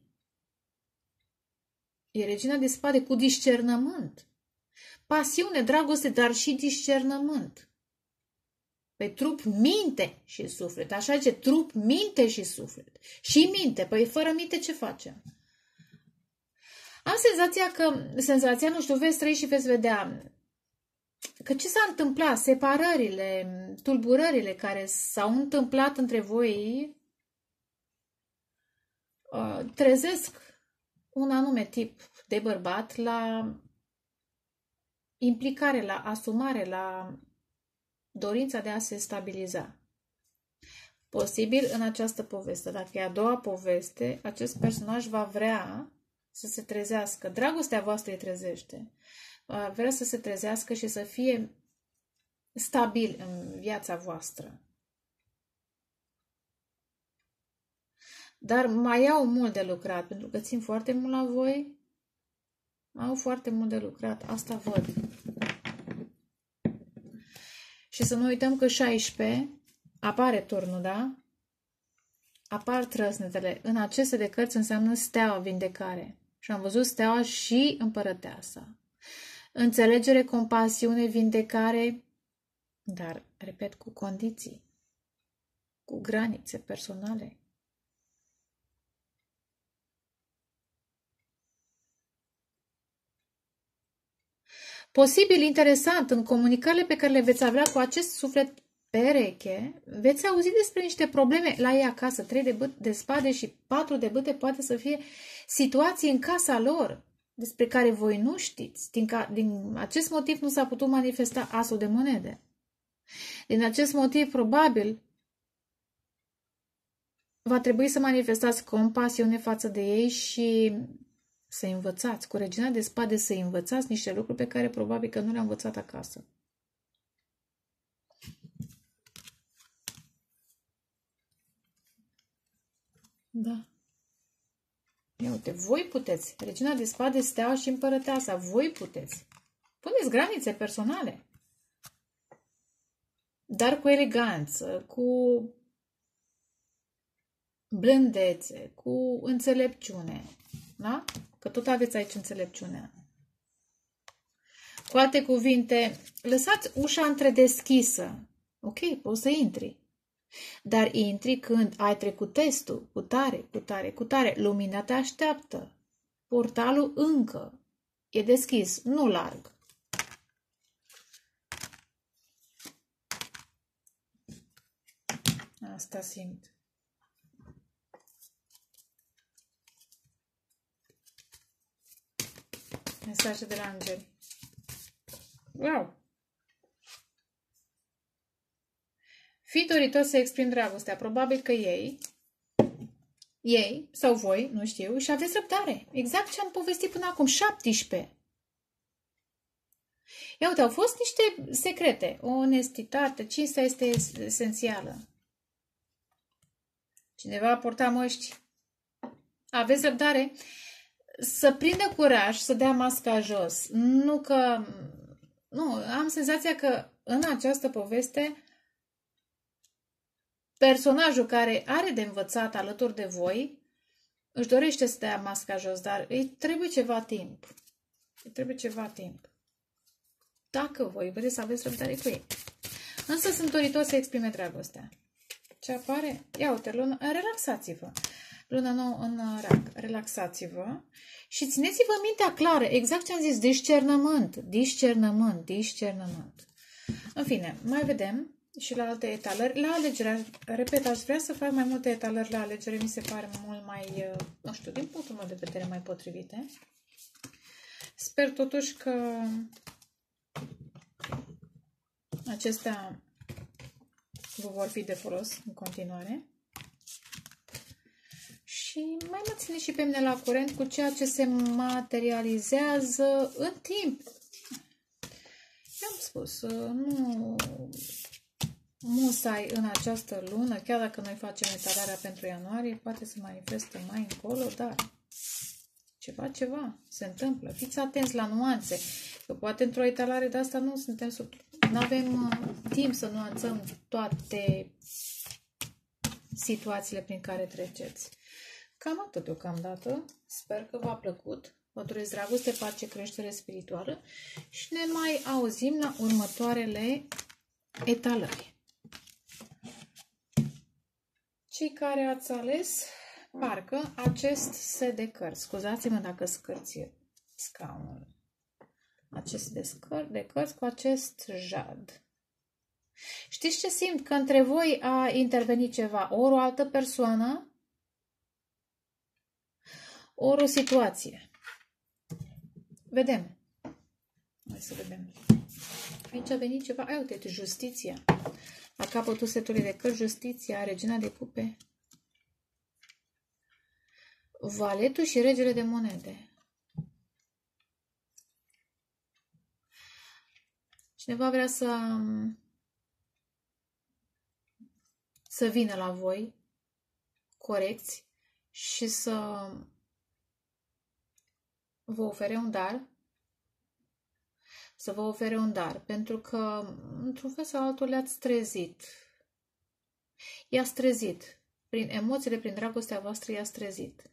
E regina de spade cu discernământ. Pasiune, dragoste, dar și discernământ. Pe trup, minte și suflet. Așa zice, trup, minte și suflet. Și minte. Păi fără minte ce facem? Am senzația că, senzația, nu știu, veți trăi și veți vedea că ce s-a întâmplat, separările, tulburările care s-au întâmplat între voi, trezesc un anume tip de bărbat la implicare, la asumare, la dorința de a se stabiliza. Posibil în această poveste, dacă e a doua poveste, acest personaj va vrea să se trezească. Dragostea voastră îi trezește. Va vrea să se trezească și să fie stabil în viața voastră. Dar mai au mult de lucrat, pentru că țin foarte mult la voi. Au foarte mult de lucrat. Asta văd. Și să nu uităm că șaisprezece apare turnul, da? Apar trăsnetele. În aceste de cărți înseamnă steaua, vindecare. Și am văzut steaua și împărăteasa. Înțelegere, compasiune, vindecare, dar, repet, cu condiții, cu granițe personale. Posibil interesant, în comunicările pe care le veți avea cu acest suflet pereche, veți auzi despre niște probleme la ei acasă. Trei de, băt, de spade și patru de bâte poate să fie situații în casa lor, despre care voi nu știți. Din, ca, din acest motiv nu s-a putut manifesta asul de monede. Din acest motiv, probabil, va trebui să manifestați compasiune față de ei și să învățați, cu regina de spade, să învățați niște lucruri pe care probabil că nu le-am învățat acasă. Da. Ia uite, voi puteți. Regina de spade, steaua și împărăteasa. Voi puteți. Puneți granițe personale. Dar cu eleganță, cu blândețe, cu înțelepciune. Da? Că tot aveți aici înțelepciunea. Cu alte cuvinte, lăsați ușa întredeschisă. Ok, poți să intri. Dar intri când ai trecut testul, cu tare, cu tare, cu tare. Lumina te așteaptă. Portalul încă e deschis, nu larg. Asta simt. Mesaje de la îngeri. Wow! Fii doritor să exprimi dragostea. Probabil că ei, ei sau voi, nu știu, și aveți răbdare. Exact ce am povestit până acum, șaptesprezece. Ia uite, au fost niște secrete. O onestitate, cinstea este esențială. Cineva a portat măști. Aveți răbdare să prindă curaj să dea masca jos. Nu că... Nu, am senzația că în această poveste personajul care are de învățat alături de voi își dorește să dea masca jos, dar îi trebuie ceva timp. Îi trebuie ceva timp. Dacă voi vreți să aveți răbdare cu ei. Însă sunt doritor să exprime dragostea. Ce apare? Ia uite, luna, relaxați-vă. Luna nouă în rac. Relaxați-vă și țineți-vă mintea clară. Exact ce am zis. Discernământ. Discernământ. Discernământ. În fine, mai vedem și la alte etalări. La alegere, repet, aș vrea să fac mai multe etalări la alegere. Mi se pare mult mai, nu știu, din punctul meu de vedere, mai potrivite. Sper totuși că acestea vă vor fi de folos în continuare. Și mai mă ține și pe mine la curent cu ceea ce se materializează în timp. I-am spus, nu musai în această lună, chiar dacă noi facem etalarea pentru ianuarie, poate se manifestă mai încolo, dar ceva, ceva se întâmplă. Fiți atenți la nuanțe, că poate într-o etalare de asta nu suntem sub... Nu avem uh, timp să nuanțăm toate situațiile prin care treceți. Cam atât deocamdată. Sper că v-a plăcut. Vă doresc dragoste, pace, creștere spirituală și ne mai auzim la următoarele etalări. Cei care ați ales, parcă, acest set de cărți. Scuzați-mă dacă scârție scaunul. Acest de, scăr, de cărți cu acest jad. Știți ce simt? Că între voi a intervenit ceva. Ori o altă persoană, ori o situație. Vedem. Hai să vedem. Aici a venit ceva. Ai, uite, justiția. La capătul setului de cărți, justiția, regina de cupe. Valetul și regele de monede. Cineva vrea să, să vină la voi, corecți, și să vă ofere un dar, să vă ofere un dar, pentru că, într-un fel sau altul, le-ați trezit. I-ați trezit. Prin emoțiile, prin dragostea voastră, i-ați trezit.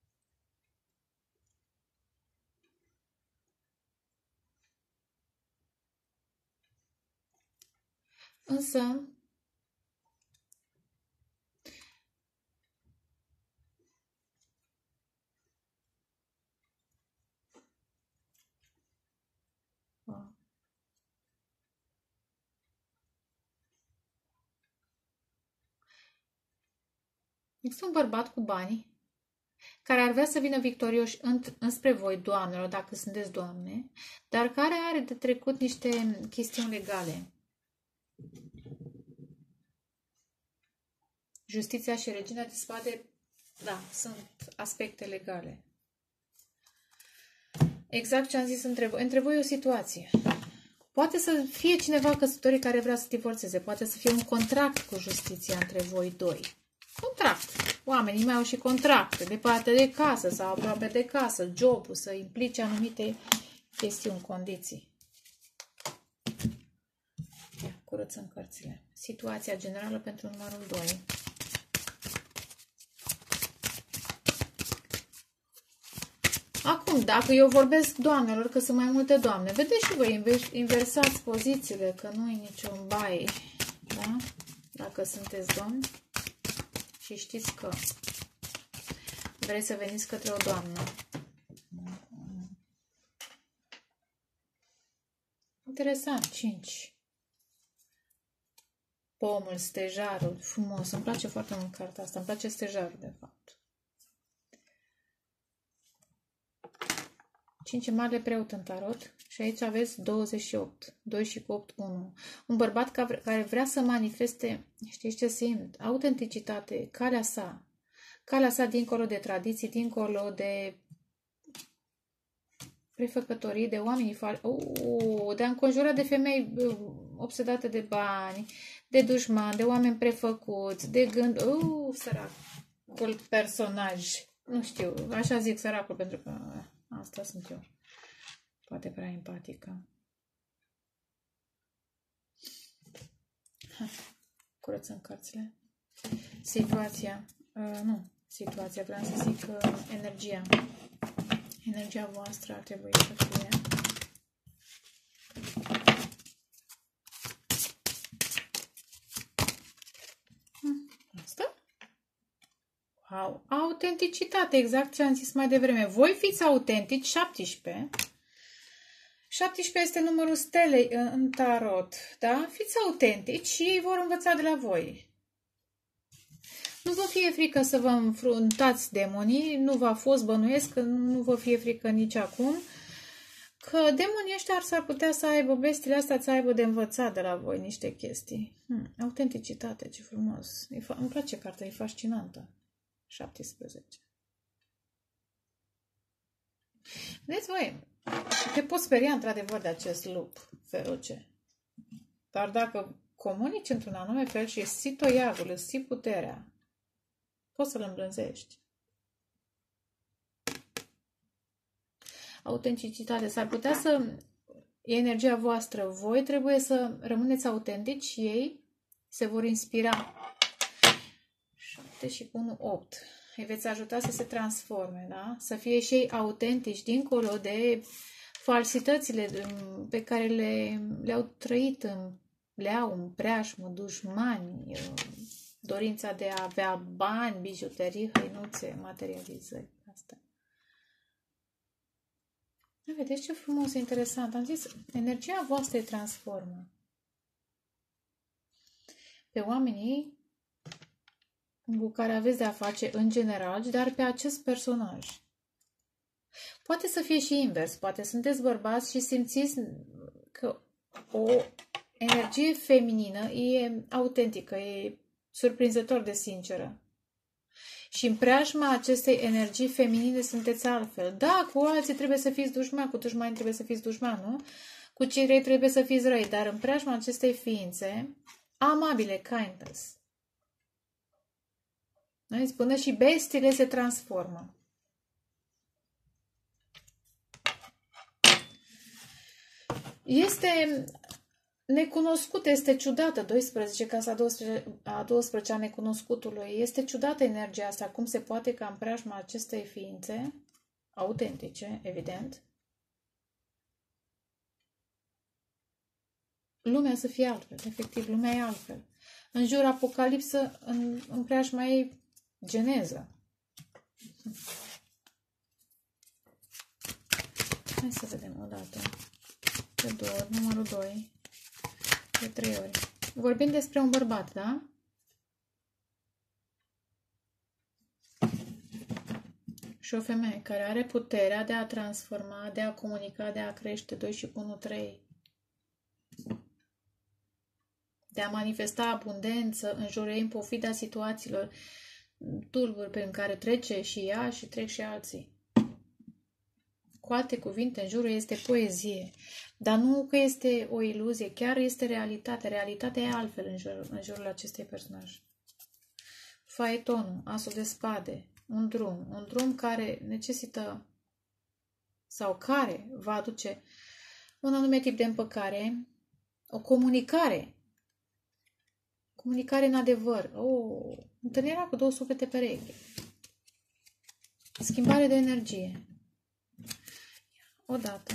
Însă, este un bărbat cu bani care ar vrea să vină victorioși înspre voi, doamnelor, dacă sunteți doamne, dar care are de trecut niște chestiuni legale. Justiția și regina de spade, da, sunt aspecte legale. Exact ce am zis între voi. Între voi o situație. Poate să fie cineva căsătorit care vrea să divorțeze. Poate să fie un contract cu justiția între voi doi. Contract. Oamenii mai au și contracte. Departe de casă sau aproape de casă. Jobul să implice anumite chestiuni, condiții. Ia, curățăm cărțile. Situația generală pentru numărul doi. Acum, dacă eu vorbesc doamnelor, că sunt mai multe doamne, vedeți și voi, inversați pozițiile, că nu e niciun baie, da? Dacă sunteți domni și știți că vreți să veniți către o doamnă. Interesant, cinci. Pomul, stejarul, frumos, îmi place foarte mult cartea asta, îmi place stejarul, de fapt. cinci mare preot în tarot și aici aveți douăzeci și opt. doi și cu opt, unu. Un bărbat care vrea să manifeste, știți ce simt? Autenticitate, calea sa. Calea sa dincolo de tradiții, dincolo de prefăcătorii, de oamenii uh, de a înconjura de femei obsedate de bani, de dușmani, de oameni prefăcuți, de gând... Uh, săracul personaj. Nu știu, așa zic săracul pentru că... Asta sunt eu. Poate prea empatică. Ha, curățăm cărțile. Situația. Uh, nu. Situația. Vreau să zic uh, energia. Energia voastră ar trebui să fie. Asta? Wow. Autenticitate, exact ce am zis mai devreme. Voi fiți autentici, șaptesprezece. șaptesprezece este numărul stelei în tarot, da? Fiți autentici și ei vor învăța de la voi. Nu vă fie frică să vă înfruntați demonii, nu v-a fost, bănuiesc, că nu vă fie frică nici acum, că demonii ăștia ar s-ar putea să aibă, bestiile astea să aibă de învățat de la voi niște chestii. Hmm, autenticitate, ce frumos. E, îmi place cartea, e fascinantă. șaptesprezece. Vedeți voi, te poți speria într-adevăr de acest lup feroce. Dar dacă comunici într-un anume fel și îți ții toiagul, îți ții puterea, poți să-l îmblânzești. Autenticitate. S-ar putea să e energia voastră. Voi trebuie să rămâneți autentici și ei se vor inspira. șapte și unu, opt. Îi veți ajuta să se transforme, da? Să fie și ei autentici, dincolo de falsitățile pe care le, le-au trăit, în, le-au în preajmă, dușmani, dorința de a avea bani, bijuterii, hăinuțe, materializări. Asta. Vedeți ce frumos, interesant. Am zis, energia voastră îi transformă pe oamenii cu care aveți de a face în general, dar pe acest personaj. Poate să fie și invers. Poate sunteți bărbați și simțiți că o energie feminină e autentică, e surprinzător de sinceră. Și în preajma acestei energii feminine sunteți altfel. Da, cu alții trebuie să fiți dușmani, cu dușmani trebuie să fiți dușmani, nu? Cu cei răi trebuie să fiți răi, dar în preajma acestei ființe, amabile, kindness. Până și bestiile se transformă. Este necunoscut, este ciudată, doisprezece, casa a douăsprezecea necunoscutului. Este ciudată energia asta. Cum se poate ca în preajma acestei ființe, autentice, evident, lumea să fie altfel. Efectiv, lumea e altfel. În jur apocalipsă, în, în preajma ei geneză. Hai să vedem o dată. De două ori, numărul doi. De trei ori. Vorbim despre un bărbat, da? Și o femeie care are puterea de a transforma, de a comunica, de a crește. doi și unu, trei. De a manifesta abundență în jurul ei, în pofida situațiilor tulburi prin care trece și ea și trec și alții. Cu alte cuvinte, în jurul este poezie. Dar nu că este o iluzie, chiar este realitate. Realitatea e altfel în jurul, în jurul acestei personaje. Faetonul, asul de spade, un drum. Un drum care necesită sau care va aduce un anume tip de împăcare, o comunicare. Comunicare în adevăr. O întâlnirea cu două suflete pereche. Schimbare de energie. Odată.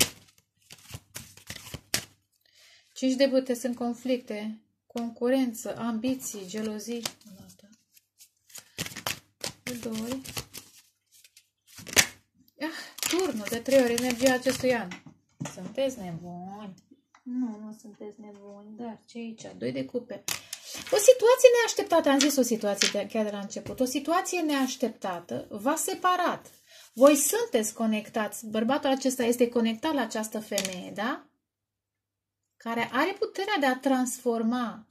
Cinci de bâte sunt conflicte, concurență, ambiții, gelozii. Odată. De două ori. Ah, turnul de trei ori, energia acestui an. Sunteți nebuni? Nu, nu sunteți nebuni, dar ce aici? Doi de cupe. O situație neașteptată, am zis o situație de, chiar de la început, o situație neașteptată v-a separat. Voi sunteți conectați, bărbatul acesta este conectat la această femeie, da? Care are puterea de a transforma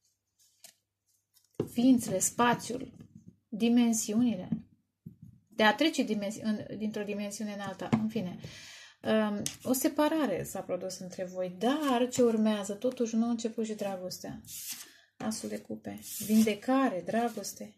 ființele, spațiul, dimensiunile, de a trece dimensi dintr-o dimensiune în alta, în fine. Um, o separare s-a produs între voi, dar ce urmează? Totuși nu a început și dragostea. Asul de cupe. Vindecare, dragoste.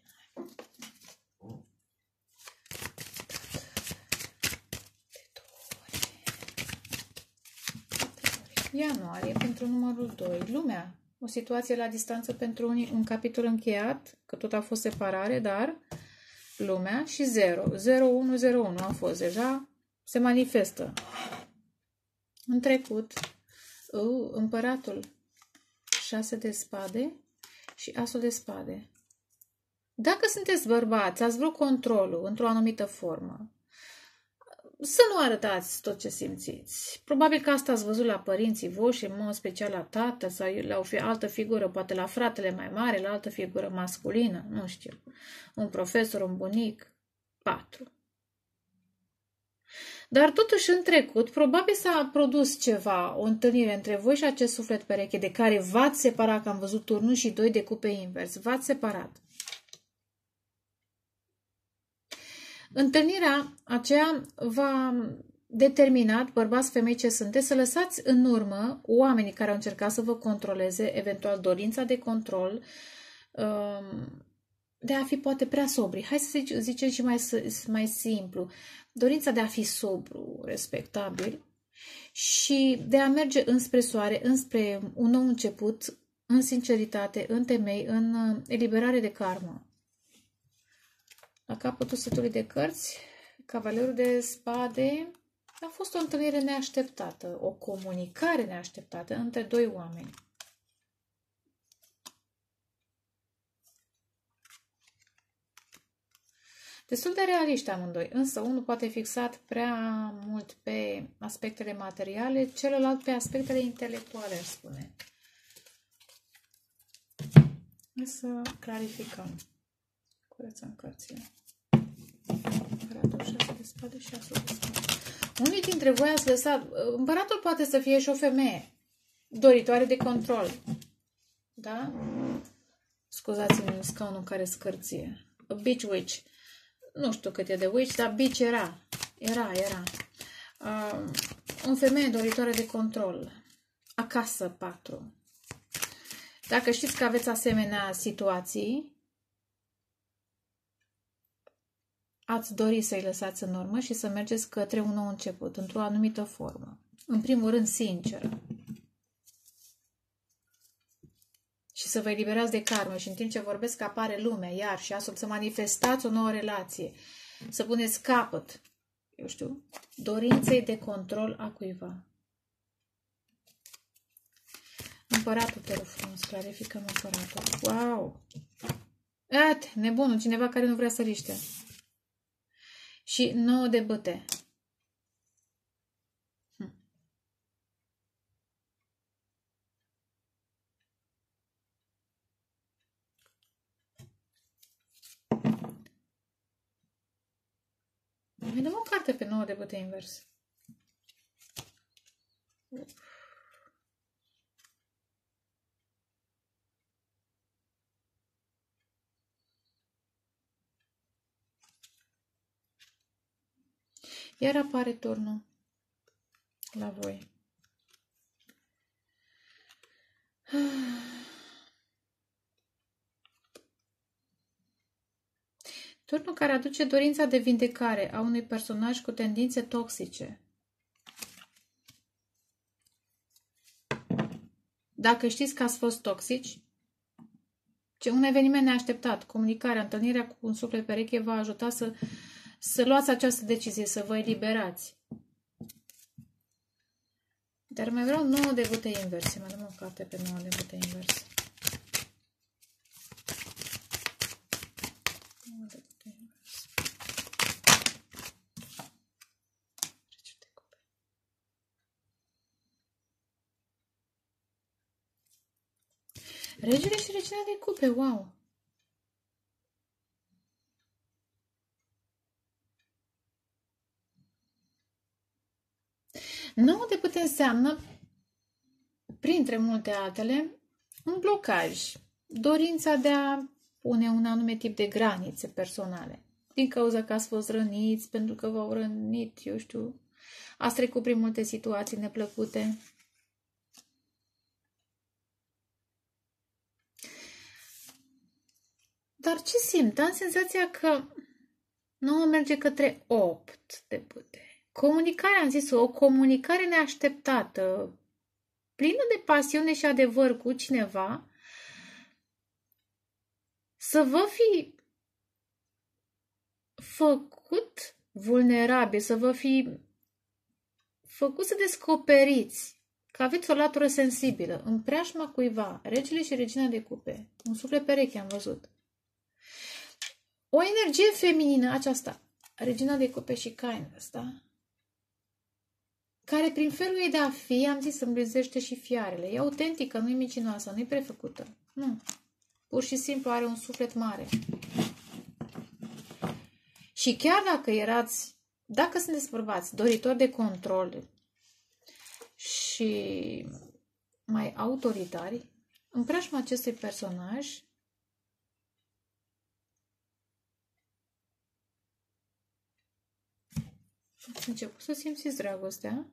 Ianuarie pentru numărul doi. Lumea. O situație la distanță pentru unii, un capitol încheiat, că tot a fost separare, dar lumea și zero. zero unu zero unu a fost deja, se manifestă. În trecut, uh, împăratul, șase de spade și asul de spade. Dacă sunteți bărbați, ați vrut controlul într-o anumită formă, să nu arătați tot ce simțiți. Probabil că asta ați văzut la părinții voștri, în mod special la tată sau la o altă figură, poate la fratele mai mare, la altă figură masculină, nu știu. Un profesor, un bunic, patru. Dar totuși în trecut, probabil s-a produs ceva, o întâlnire între voi și acest suflet pereche de care v-ați separat, că am văzut turnul și doi de cupe invers, v-ați separat. Întâlnirea aceea va determinat, bărbați, femei ce sunteți, să lăsați în urmă oamenii care au încercat să vă controleze, eventual dorința de control, de a fi poate prea sobri. Hai să zicem și mai, mai simplu. Dorința de a fi sobru, respectabil și de a merge înspre soare, înspre un nou început, în sinceritate, în temei, în eliberare de karmă. La capătul setului de cărți, cavalerul de spade, a fost o întâlnire neașteptată, o comunicare neașteptată între doi oameni. Destul de realiști amândoi, însă unul poate fixat prea mult pe aspectele materiale, celălalt pe aspectele intelectuale, aș spune. Hai să clarificăm. Curățăm cărțile. Împăratul, șase de spade și asul de spade. Unii dintre voi ați lăsat... Împăratul poate să fie și o femeie doritoare de control. Da? Scuzați-mi scaunul în care scârție. A beach witch. Nu știu cât e de witch, dar beach era. Era, era. Uh, o femeie doritoare de control. Acasă, patru. Dacă știți că aveți asemenea situații, ați dori să-i lăsați în urmă și să mergeți către un nou început, într-o anumită formă. în primul rând, sinceră. Și să vă eliberați de karmă. Și în timp ce vorbesc, apare lumea, iar și astfel să manifestați o nouă relație. Să puneți capăt, eu știu, dorinței de control a cuiva. Împăratul, te rog frumos, clarificăm împăratul. Wow! Iată, nebunul, cineva care nu vrea să riște. Și nouă de bâte. Hm. Mai dăm o carte pe nouă de bâte invers. Iar apare turnul la voi. Turnul care aduce dorința de vindecare a unui personaj cu tendințe toxice. Dacă știți că ați fost toxici, ce un eveniment neașteptat, comunicarea, întâlnirea cu un suflet pereche va ajuta să, să luați această decizie, să vă eliberați. Dar mai vreau nouă de bâte inverse. Mai dăm o carte pe nouă de bâte inverse. nouă de bâte inverse. Regele și regina de cupe, wow! nouă de bâte înseamnă, printre multe altele, un blocaj, dorința de a pune un anume tip de granițe personale. Din cauza că ați fost răniți, pentru că v-au rănit, eu știu, ați trecut prin multe situații neplăcute. Dar ce simt? Am senzația că nouă merge către opt de bâte. Comunicarea, am zis, o comunicare neașteptată, plină de pasiune și adevăr cu cineva, să vă fi făcut vulnerabil, să vă fi făcut să descoperiți că aveți o latură sensibilă în preajma cuiva, regele și regina de cupe, un suflet pereche am văzut. O energie feminină aceasta, regina de cupe și kindness, da? Care prin felul ei de a fi, am zis, îmblizește și fiarele. E autentică, nu-i micinoasă, nu-i prefăcută. Nu. Pur și simplu are un suflet mare. Și chiar dacă erați, dacă sunteți bărbați, doritori de control și mai autoritari, în preajma acestui personaj, ați început să simțiți dragostea.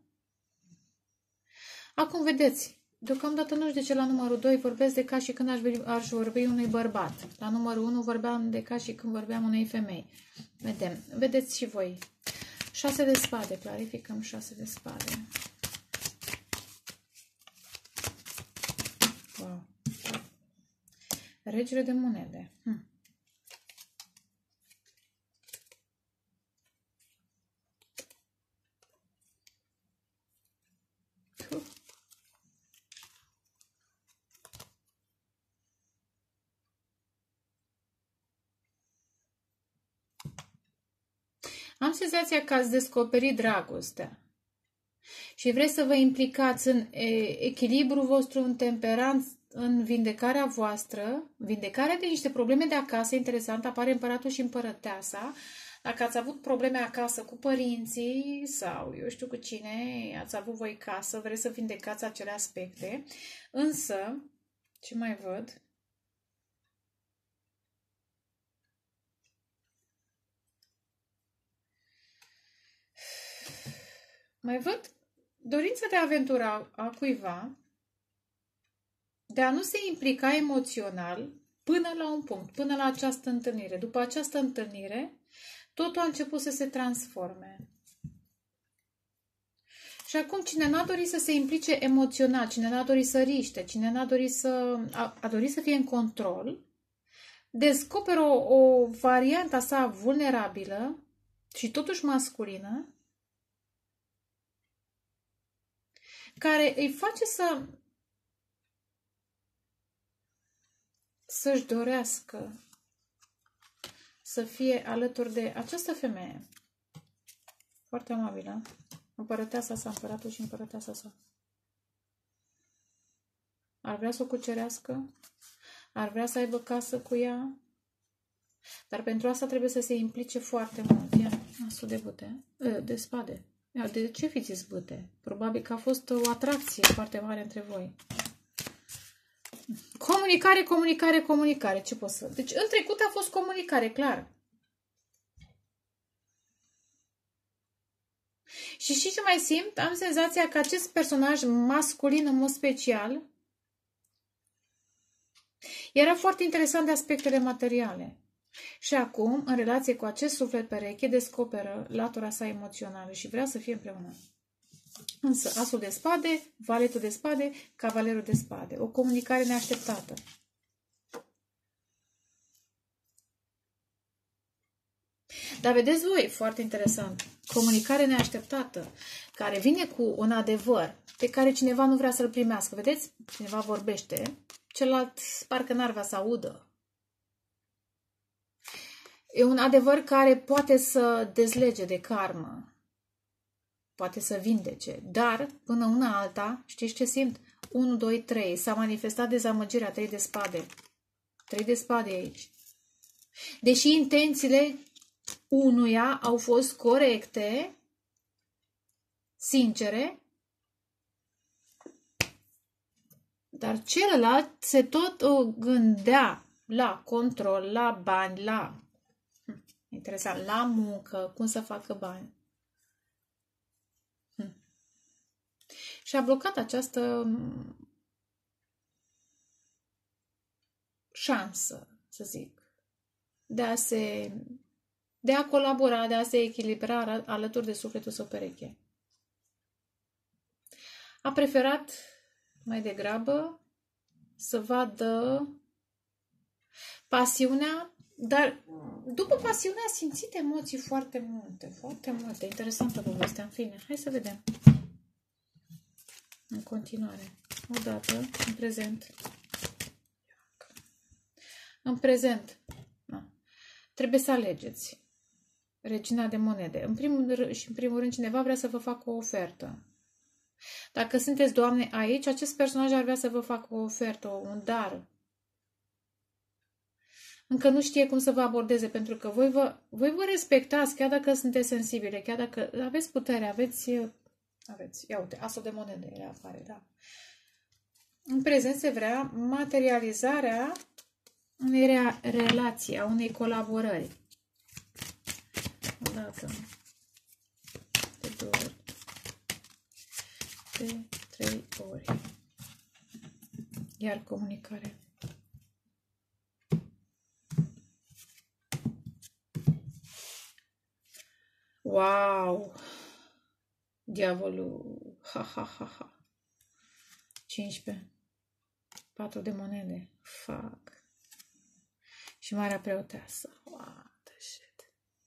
Acum vedeți, deocamdată nu știu de ce la numărul doi vorbesc de ca și când aș, aș vorbi unui bărbat. La numărul unu vorbeam de ca și când vorbeam unei femei. Vedem, vedeți și voi. șase de spade, clarificăm șase de spade. Wow. Regele de monede. Hm. Am senzația că ați descoperit dragostea și vreți să vă implicați în echilibrul vostru, în temperanță, în vindecarea voastră, vindecarea de niște probleme de acasă. Interesant, apare împăratul și împărăteasa. Dacă ați avut probleme acasă cu părinții sau eu știu cu cine ați avut voi casă, vreți să vindecați acele aspecte. Însă, ce mai văd? Mai văd dorința de aventură a cuiva, de a nu se implica emoțional până la un punct, până la această întâlnire. După această întâlnire, totul a început să se transforme. Și acum, cine n-a dorit să se implice emoțional, cine n-a dorit să riște, cine n-a dorit să, a, a dorit să fie în control, descoperă o, o variantă a sa vulnerabilă și totuși masculină, care îi face să să-și dorească să fie alături de această femeie foarte amabilă, împărăteasa sa, împăratul și împărăteasa sa. Ar vrea să o cucerească, ar vrea să aibă casă cu ea, dar pentru asta trebuie să se implice foarte mult. Ia, asul de bâte, de spade. Ia, de ce fiți izbâte? Probabil că a fost o atracție foarte mare între voi. Comunicare, comunicare, comunicare. Ce pot să... Deci, în trecut a fost comunicare, clar. Și și ce mai simt? Am senzația că acest personaj masculin, în mod special, era foarte interesant de aspectele materiale. Și acum, în relație cu acest suflet pereche, descoperă latura sa emoțională și vrea să fie împreună. Însă, asul de spade, valetul de spade, cavalerul de spade. O comunicare neașteptată. Dar vedeți voi, foarte interesant, comunicare neașteptată, care vine cu un adevăr pe care cineva nu vrea să-l primească. Vedeți? Cineva vorbește, celălalt parcă n-ar vrea să audă. E un adevăr care poate să dezlege de karmă. Poate să vindece. Dar, până una alta, știți ce simt? unu, doi, trei. S-a manifestat dezamăgirea. trei de spade. trei de spade aici. Deși intențiile unuia au fost corecte, sincere, dar celălalt se tot o gândea la control, la bani, la... Interesant, la muncă, cum să facă bani. Și a blocat această șansă, să zic, de a se, de a colabora, de a se echilibra alături de sufletul său pereche. A preferat mai degrabă să vadă pasiunea, dar după pasiune a simțit emoții foarte multe, foarte multe. Interesantă povestea, în fine. Hai să vedem. În continuare. Odată, în prezent. În prezent. Da. Trebuie să alegeți. Regina de monede. În primul rând, și în primul rând, cineva vrea să vă facă o ofertă. Dacă sunteți doamne aici, acest personaj ar vrea să vă facă o ofertă, un dar. Încă nu știe cum să vă abordeze, pentru că voi vă, voi vă respectați, chiar dacă sunteți sensibile, chiar dacă aveți putere, aveți... Aveți, ia uite, asul de monede, ele apare, da. În prezent se vrea materializarea unei rea relații, a unei colaborări. O dată, de două ori, de trei ori. Iar comunicare. Wow! Diavolul, ha, ha, ha, ha. cincisprezece. patru de monede. Fuck. Și Marea Preoteasă. What the shit.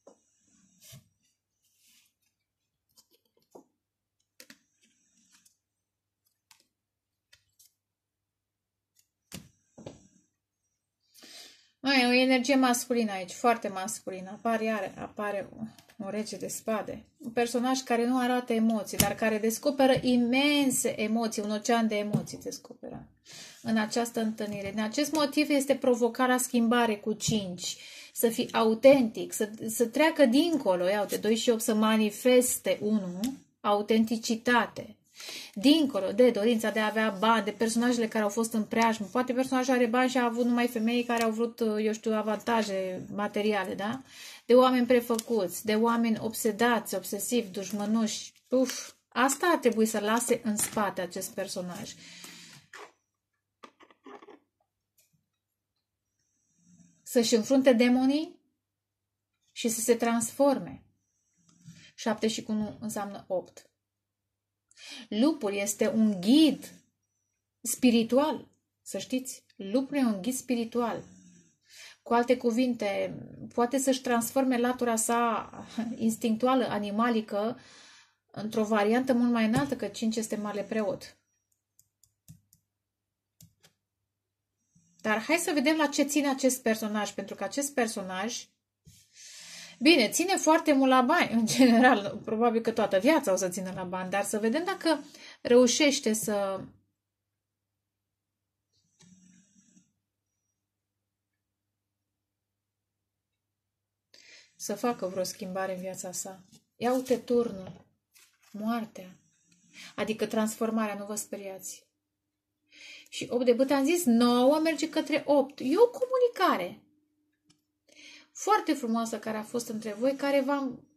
Mai e o energie masculină aici, foarte masculină. Apare, apare un rege de spade. Un personaj care nu arată emoții, dar care descoperă imense emoții, un ocean de emoții descoperă în această întâlnire. În acest motiv este provocarea schimbare cu cinci. Să fii autentic, să, să treacă dincolo, ia uite, doi și opt, să manifeste unu, autenticitate. Dincolo de dorința de a avea bani, de personajele care au fost în preajmă. Poate personajul are bani și a avut numai femei care au vrut, eu știu, avantaje materiale, da? De oameni prefăcuți, de oameni obsedați, obsesivi, dușmănuși. Uf, asta ar trebui să lase în spate acest personaj. Să-și înfrunte demonii și să se transforme. șapte și cu unu înseamnă opt. Lupul este un ghid spiritual, să știți. Lupul e un ghid spiritual. Cu alte cuvinte, poate să-și transforme latura sa instinctuală, animalică, într-o variantă mult mai înaltă, că cinci este mare preot. Dar hai să vedem la ce ține acest personaj, pentru că acest personaj, bine, ține foarte mult la bani, în general, probabil că toată viața o să țină la bani, dar să vedem dacă reușește să să facă vreo schimbare în viața sa. Ia uite turnul, moartea, adică transformarea, nu vă speriați. Și opt de bâte, am zis, nouă merge către opt. E o comunicare foarte frumoasă care a fost între voi, care v-am...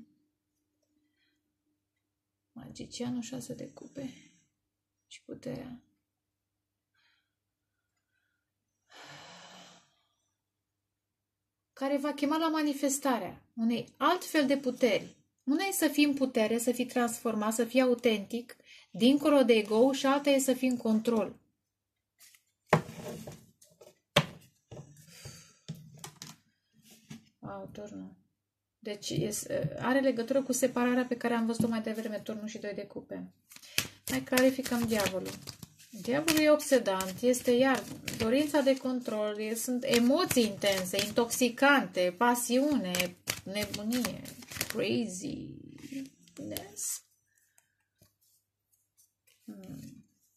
Magicianul, șase de cupe și puterea. Care va chema la manifestarea unei altfel de puteri. Una e să fii în putere, să fii transformat, să fii autentic, dincolo de ego, și alta e să fii în control. Wow, turnul. Deci este, are legătură cu separarea pe care am văzut-o mai devreme, turnul și doi de cupe. Mai clarificăm diavolul. Diavolul e obsedant, este iar dorința de control, e, sunt emoții intense, intoxicante, pasiune, nebunie, craziness. Hmm.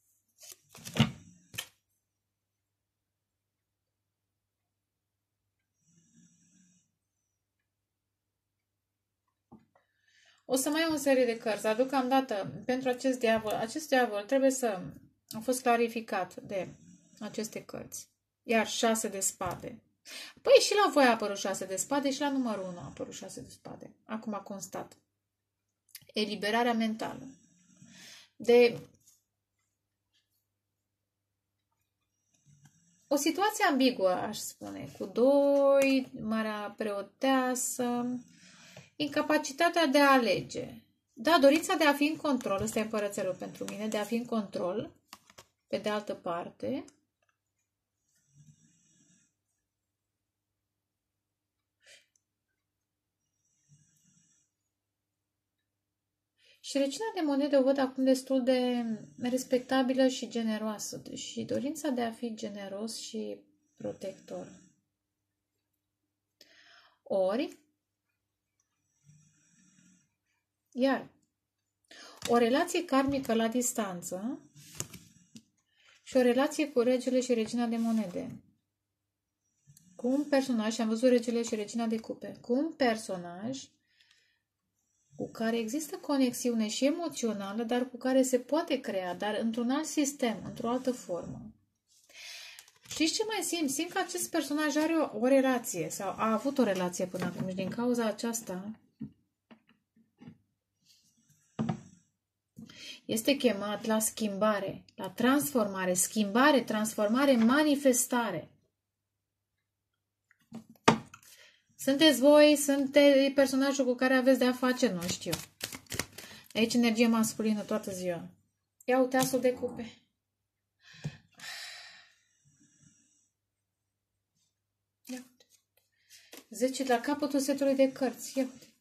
O să mai iau o serie de cărți, dar deocamdată pentru acest diavol, acest diavol trebuie să a fost clarificat de aceste cărți. Iar șase de spade. Păi și la voi a apărut șase de spade și la numărul unu a apărut șase de spade. Acum constat. Eliberarea mentală. De o situație ambiguă, aș spune, cu doi, marea preoteasă, incapacitatea de a alege. Da, dorința de a fi în control, ăsta e împărățelul pentru mine, de a fi în control, pe de altă parte, și regina de monede o văd acum destul de respectabilă și generoasă și dorința de a fi generos și protector. Ori, iar, o relație karmică la distanță și o relație cu regele și regina de monede. Cu un personaj, și am văzut regele și regina de cupe, cu un personaj cu care există conexiune și emoțională, dar cu care se poate crea, dar într-un alt sistem, într-o altă formă. Știți ce mai simt? Simt că acest personaj are o, o relație sau a avut o relație până acum și din cauza aceasta este chemat la schimbare, la transformare, schimbare, transformare, manifestare. Sunteți voi, sunteți personajul cu care aveți de-a face, nu știu. Aici energie masculină toată ziua. Ia uite asul de cupe. Ia uite. zece la capătul setului de cărți. Ia uite.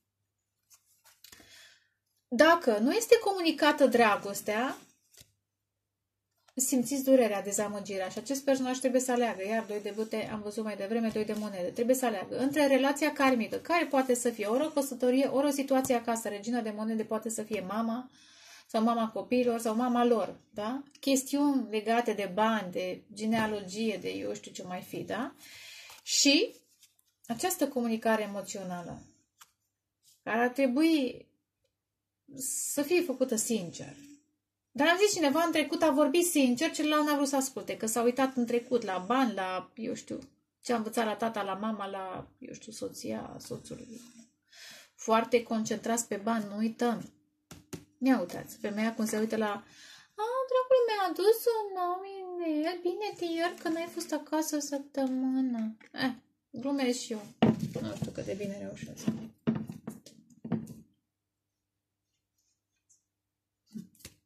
Dacă nu este comunicată dragostea, simțiți durerea, dezamăgirea și acest personaj trebuie să aleagă. Iar doi de bâte, am văzut mai devreme, doi de monede. Trebuie să aleagă între relația karmică, care poate să fie ori o căsătorie, ori o situație acasă. Regina de monede poate să fie mama sau mama copiilor sau mama lor. Da? Chestiuni legate de bani, de genealogie, de eu știu ce mai fi. Da? Și această comunicare emoțională, care ar trebui să fie făcută sincer. Dar am zis, cineva în trecut a vorbit sincer, celălalt n-a vrut să asculte, că s-a uitat în trecut la bani, la, eu știu, ce a învățat la tata, la mama, la, eu știu, soția, soțul. Foarte concentrați pe bani, nu uităm. Ia uitați, femeia cum se uită la, a, dragul mi-a adus un nou inel, bine te iert că n-ai fost acasă o săptămână. Eh, glumesc și eu. Nu știu cât de bine reușesc.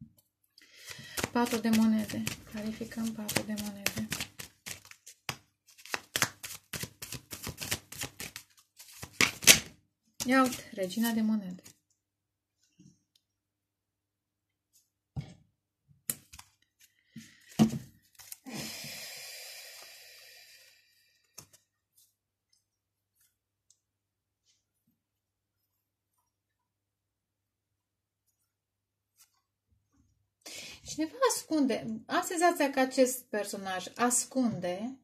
patru de monede. Clarificăm patru de monede. Ia uite, regina de monede. Cineva ascunde, am senzația că acest personaj ascunde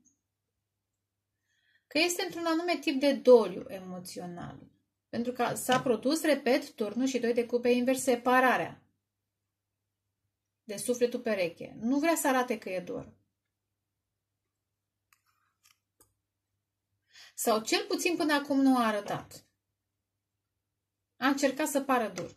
că este într-un anume tip de doliu emoțional. Pentru că s-a produs, repet, turnul și doi de cupe invers, separarea de sufletul pereche. Nu vrea să arate că e dor. Sau cel puțin până acum nu a arătat. A încercat să pară dur.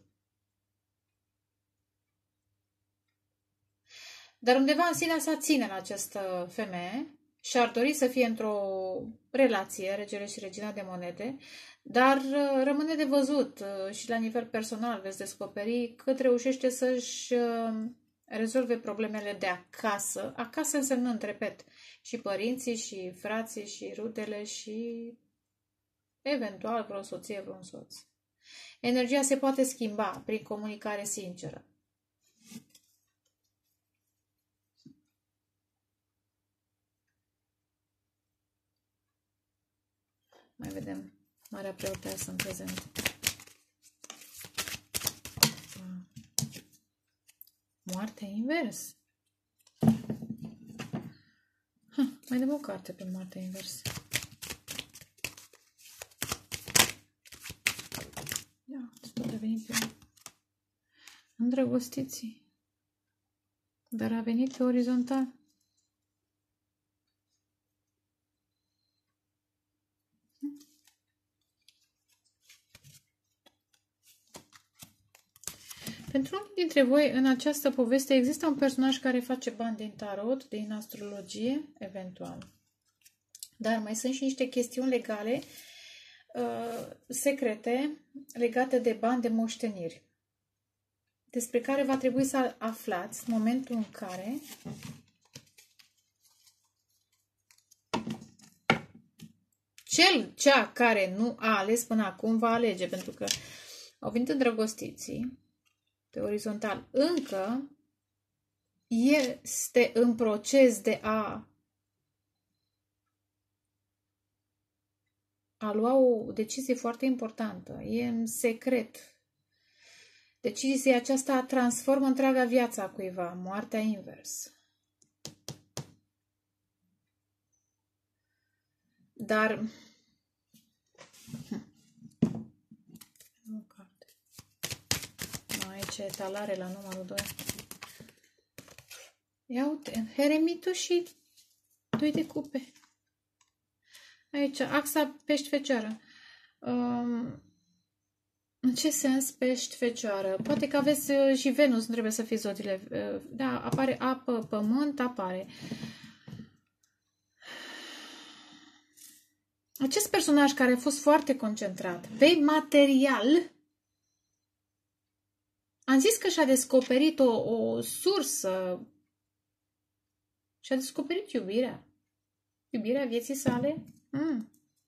Dar undeva în sinea sa ține la această femeie și ar dori să fie într-o relație, regele și regina de monede, dar rămâne de văzut și la nivel personal veți descoperi cât reușește să-și rezolve problemele de acasă, acasă însemnând, repet, și părinții, și frații, și rudele, și eventual vreo soție, vreun soț. Energia se poate schimba prin comunicare sinceră. Mai vedem Marea Preoteasă în prezent. Moartea invers. Ha, mai dăm o carte pe moartea invers. Ia, tot a venit pe îndrăgostiții. Dar a venit pe orizontal. Pentru unii dintre voi, în această poveste, există un personaj care face bani din tarot, din astrologie, eventual. Dar mai sunt și niște chestiuni legale, uh, secrete, legate de bani de moșteniri, despre care va trebui să aflați în momentul în care cel, cea care nu a ales până acum va alege, pentru că au venit îndrăgostiții pe orizontal. Încă este în proces de a a lua o decizie foarte importantă. E în secret. Decizia aceasta transformă întreaga viață a cuiva. Moartea invers. Dar aici etalare la numărul doi. Ia uite, Heremitul și doi de cupe. Aici, axa pești-fecioară. Um, în ce sens pești-fecioară? Poate că aveți uh, și Venus, nu trebuie să fie zodiile. Uh, da, apare apă, pământ, apare. Acest personaj care a fost foarte concentrat pe material, am zis că și-a descoperit o, o sursă și-a descoperit iubirea. Iubirea vieții sale. Mm.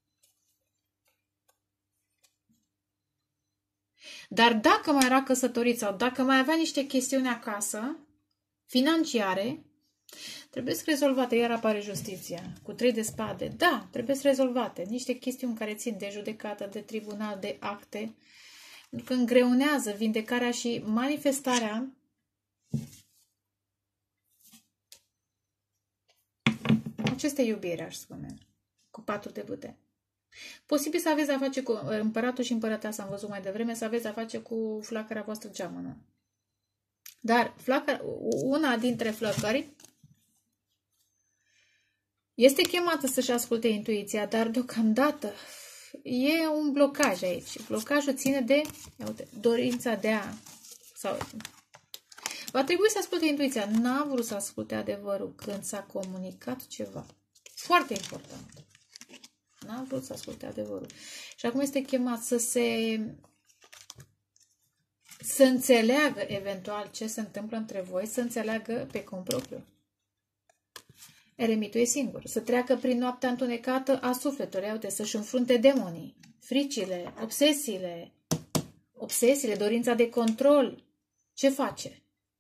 Dar dacă mai era căsătorit sau dacă mai avea niște chestiuni acasă, financiare, trebuie să rezolvate. Iar apare justiția cu trei de spade. Da, trebuie să rezolvate. Niște chestiuni care țin de judecată, de tribunal, de acte, pentru că îngreunează vindecarea și manifestarea acestei iubiri, aș spune, cu patru de bâte. Posibil să aveți a face cu împăratul și împărăteasa, am văzut mai devreme, să aveți a face cu flacăra voastră geamănă. Dar flacăra, una dintre flăcări este chemată să-și asculte intuiția, dar deocamdată e un blocaj aici. Blocajul ține de uite, dorința de a... Sau, va trebui să asculte intuiția. N-a vrut să asculte adevărul când s-a comunicat ceva. Foarte important. N-a vrut să asculte adevărul. Și acum este chemat să se să înțeleagă eventual ce se întâmplă între voi, să înțeleagă pe cont propriu. Eremitul e singur. Să treacă prin noaptea întunecată a sufletului, uite, să-și înfrunte demonii, fricile, obsesiile, obsesiile, dorința de control. Ce face?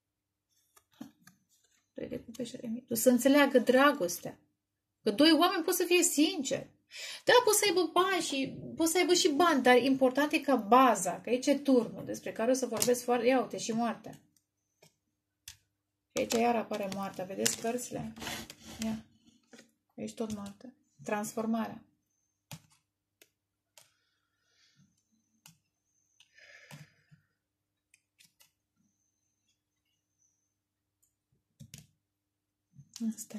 Doi de cupe și eremitul. Să înțeleagă dragostea. Că doi oameni pot să fie sinceri. Da, pot să aibă bani și pot să aibă și bani, dar important e ca baza, că aici e turnul despre care o să vorbesc foarte... Ia uite, și moartea. Și aici iar apare moartea. Vedeți cărțile? Ia. Aici tot moartea. Transformarea. Asta e.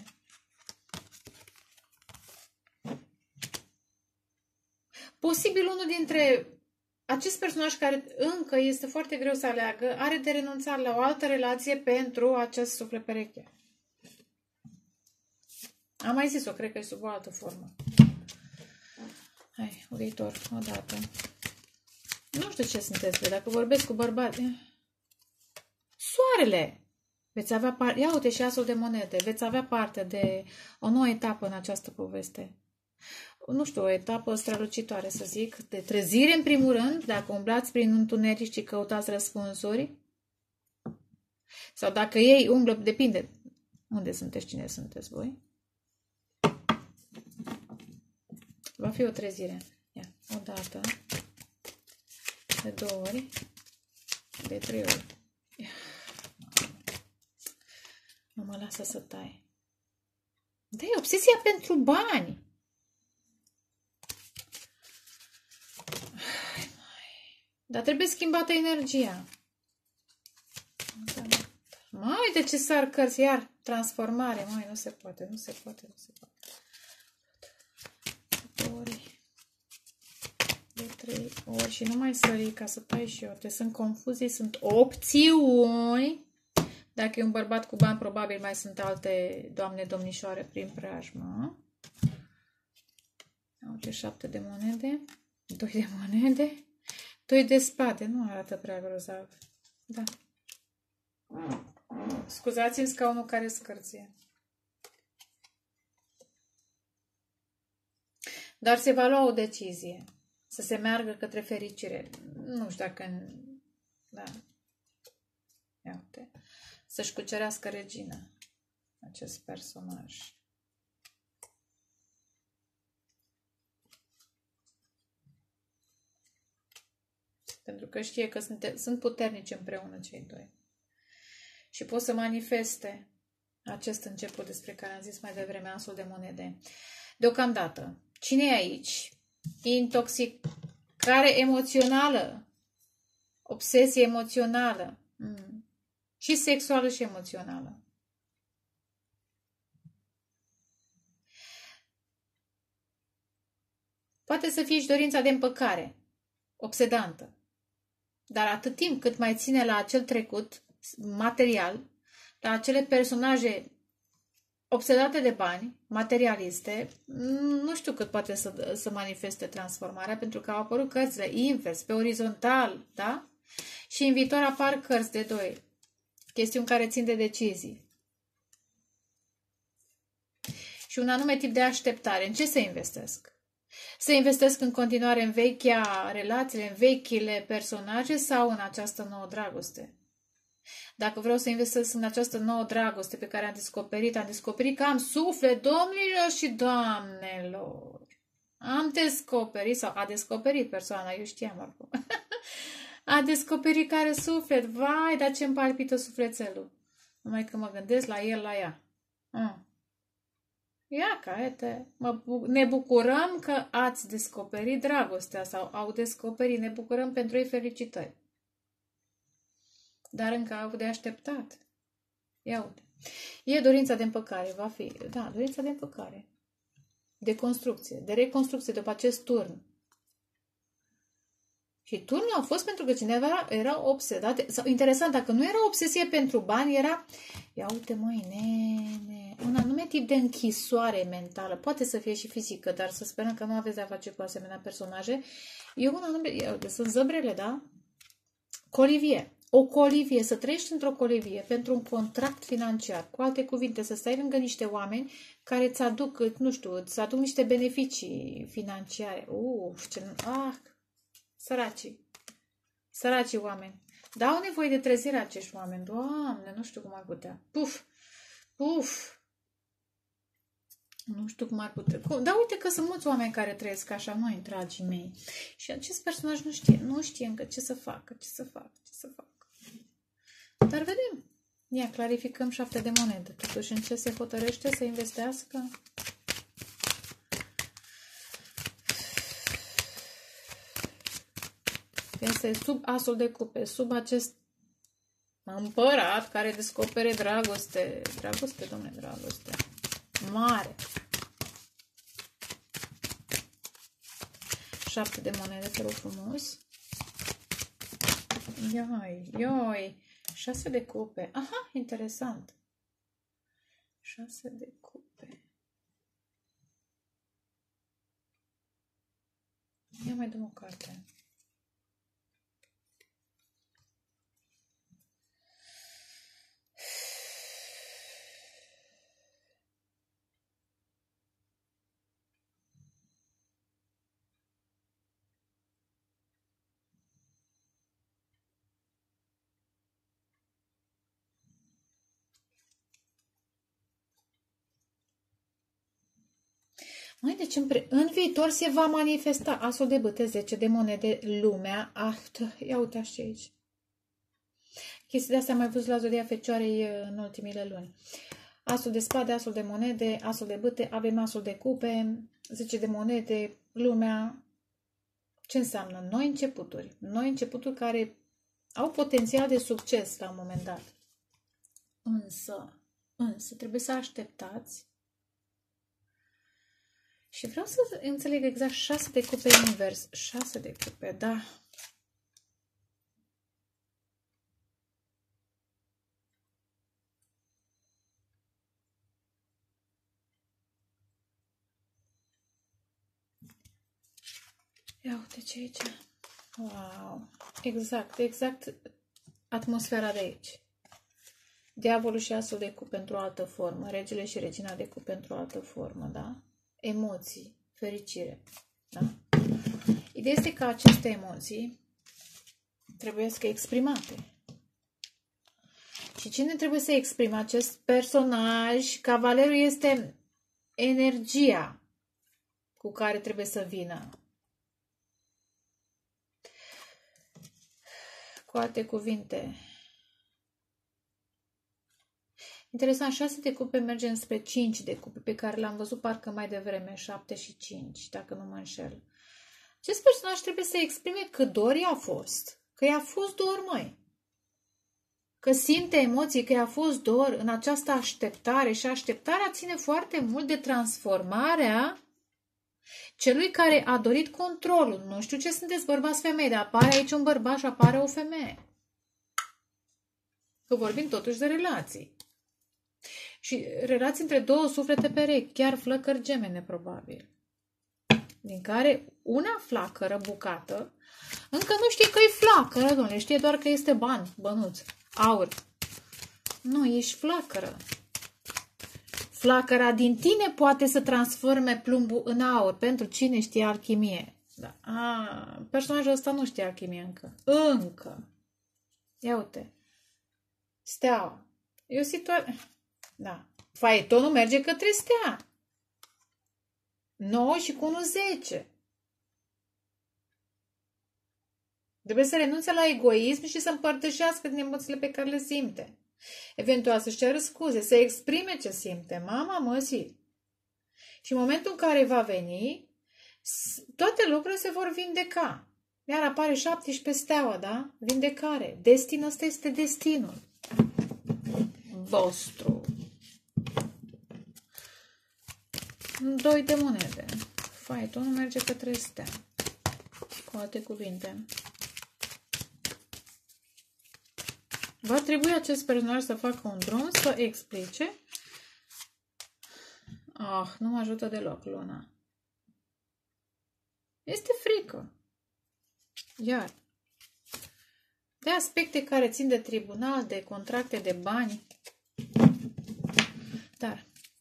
Posibil unul dintre acest personaj care încă este foarte greu să aleagă, are de renunțat la o altă relație pentru acest suflet pereche. Am mai zis-o, cred că e sub o altă formă. Hai, viitor, o dată. Nu știu ce sunteți, bă, dacă vorbesc cu bărbați. Soarele! Veți avea parte, ia uite și asul de monede, veți avea parte de o nouă etapă în această poveste. Nu știu, o etapă strălucitoare, să zic, de trezire în primul rând, dacă umblați prin întuneric și căutați răspunsuri, sau dacă ei umblă, depinde unde sunteți, cine sunteți voi. Va fi o trezire. Ia, o dată, de două ori, de trei ori. Ia. Nu mă lasă să tai. Da, e obsesia pentru bani. Dar trebuie schimbată energia. Mai de ce sar cărți, iar transformare, mai nu se poate, nu se poate, nu se poate. De ori, de trei ori și nu mai sări ca să tai și eu. Te sunt confuzii, sunt opțiuni. Dacă e un bărbat cu bani, probabil mai sunt alte doamne domnișoare prin preajmă. Uite, șapte de monede, doi de monede. Doi de spade, nu arată prea grozav. Da. Scuzați-mi scaunul care scârție. Dar se va lua o decizie. Să se meargă către fericire. Nu știu dacă... Da. Ia uite. Să-și cucerească regina. Acest personaj. Pentru că știe că sunt, sunt puternici împreună cei doi. Și pot să manifeste acest început despre care am zis mai devreme, asul de monede. Deocamdată, cine e aici? Intoxicare emoțională, obsesie emoțională, mm. și sexuală și emoțională. Poate să fie și dorința de împăcare, obsedantă. Dar atât timp cât mai ține la acel trecut material, la acele personaje obsedate de bani, materialiste, nu știu cât poate să, să manifeste transformarea, pentru că au apărut cărțile invers, pe orizontal, da? Și în viitor apar cărți de doi, chestiuni care țin de decizii. Și un anume tip de așteptare. În ce să investesc? Să investesc în continuare în vechea relațiile, în vechile personaje sau în această nouă dragoste? Dacă vreau să investesc în această nouă dragoste pe care am descoperit, am descoperit că am suflet, domnilor și doamnelor. Am descoperit, sau a descoperit persoana, eu știam oricum. A descoperit că are suflet. Vai, dar ce-mi palpită sufletelul. Numai că mă gândesc la el, la ea. Mm. Ia, caete, mă, ne bucurăm că ați descoperit dragostea sau au descoperit, ne bucurăm pentru ei, felicitări. Dar încă au de așteptat. Ia uite. E dorința de împăcare, va fi, da, dorința de împăcare. De construcție, de reconstrucție după acest turn. Și turnul a fost pentru că cineva era obsedat. Sau, interesant, dacă nu era obsesie pentru bani, era, ia uite măi, nene, un anume tip de închisoare mentală. Poate să fie și fizică, dar să sperăm că nu aveți de-a face cu asemenea personaje. E un anume, uite, sunt zăbrele, da? Colivier. o colivie, să trăiești într-o colivie pentru un contract financiar. Cu alte cuvinte, să stai lângă niște oameni care îți aduc, nu știu, îți aduc niște beneficii financiare. Uf, ce... Ah, săracii. Săracii oameni. Dar au nevoie de trezire acești oameni. Doamne, nu știu cum ar putea. Puf, puf. Nu știu cum ar putea. Dar uite că sunt mulți oameni care trăiesc așa, noi, dragii mei. Și acest personaj nu știe. Nu știe încă ce să facă, ce să facă, ce să facă. Dar vedem. Ia, clarificăm șapte de monede. Totuși, în ce se hotărăște să investească? Este sub asul de cupe, sub acest împărat care descopere dragoste. Dragoste, domnule, dragoste. Mare. Șapte de monede, te rog frumos. Ioi, ioi. Șase de cupe. Aha, interesant. Șase de cupe. Ia mai dăm o carte. Măi, deci în, pre... în viitor se va manifesta asul de bâte, zece de monede, lumea. Ah, ia uite așa aici. Chestii de astea am mai văzut la Zodia Fecioarei în ultimile luni. Asul de spade, asul de monede, asul de bâte, avem asul de cupe, zece de monede, lumea. Ce înseamnă? Noi începuturi. Noi începuturi care au potențial de succes la un moment dat. Însă, însă, trebuie să așteptați. Și vreau să înțeleg exact șase de cupe invers. șase de cupe, da. Ia uite ce aici. Wow. Exact, exact atmosfera de aici. Diavolul și asul de cupe într-o altă formă. Regele și regina de cupe într-o altă formă, da? Emoții, fericire, da? Ideea este că aceste emoții trebuie să fie exprimate. Și cine trebuie să exprime acest personaj? Cavalerul este energia cu care trebuie să vină. Cu alte cuvinte. Interesant, șase de cupe merge spre cinci de cupe, pe care l-am văzut parcă mai devreme, șapte și cinci, dacă nu mă înșel. Acest personaj trebuie să exprime că dor i-a fost, că i-a fost dor, măi. Că simte emoții, că i-a fost dor în această așteptare și așteptarea ține foarte mult de transformarea celui care a dorit controlul. Nu știu ce sunteți bărbați femei, dar apare aici un bărbat și apare o femeie. Că vorbim totuși de relații. Și relații între două suflete perechi, chiar flăcări gemene, probabil. Din care una flacără, bucată, încă nu știe că e flacără, domnule, știe doar că este bani, bănuți, aur. Nu, ești flacără. Flacăra din tine poate să transforme plumbul în aur. Pentru cine știe alchimie. Da. A, personajul ăsta nu știe alchimie încă. Încă. Ia uite. Steaua. E o situație... Da. Faetonul merge către stea. nouă și cu unu, zece. Trebuie să renunțe la egoism și să împărtășească din emoțiile pe care le simte. Eventual să-și ceară scuze, să exprime ce simte. Mama măsii. Și în momentul în care va veni, toate lucrurile se vor vindeca. Iar apare șaptesprezece steaua, da? Vindecare. Destin, ăsta este destinul vostru. Doi de monede. Faetonul merge către stea. Cu alte cuvinte. Va trebui acest personaj să facă un drum, să explice. Ah, nu mă ajută deloc, Luna. Este frică. Iar. de aspecte care țin de tribunal, de contracte, de bani. Dar,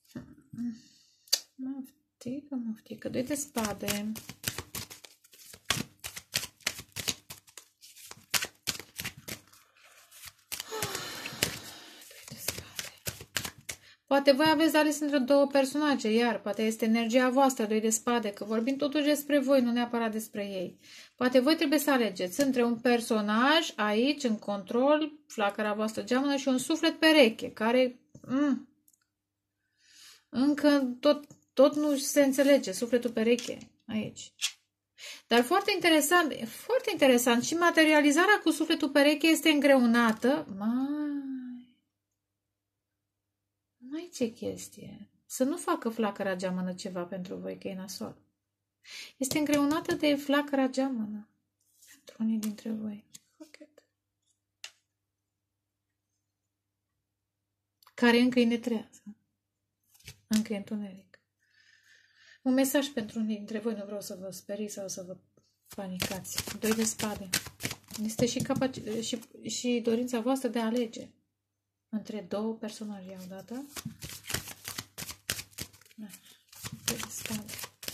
muftică, muftică, doi de spade. Poate voi aveți ales între două personaje, iar poate este energia voastră, doi de spade, că vorbim totuși despre voi, nu neapărat despre ei. Poate voi trebuie să alegeți între un personaj aici, în control, flacăra voastră geamănă, și un suflet pereche, care mm, încă tot, tot nu se înțelege, sufletul pereche aici. Dar foarte interesant, foarte interesant, și materializarea cu sufletul pereche este îngreunată. Mai, mai ce chestie? Să nu facă flacăra geamănă ceva pentru voi, că e nasol. Este îngreunată de flacăra geamănă pentru unii dintre voi. Care încă îi netrează. Încă e întuneric. Un mesaj pentru unii dintre voi, nu vreau să vă sperii sau să vă panicați. Doi de spade. Este și, și, și dorința voastră de a alege între două personaje odată. Doi de spade.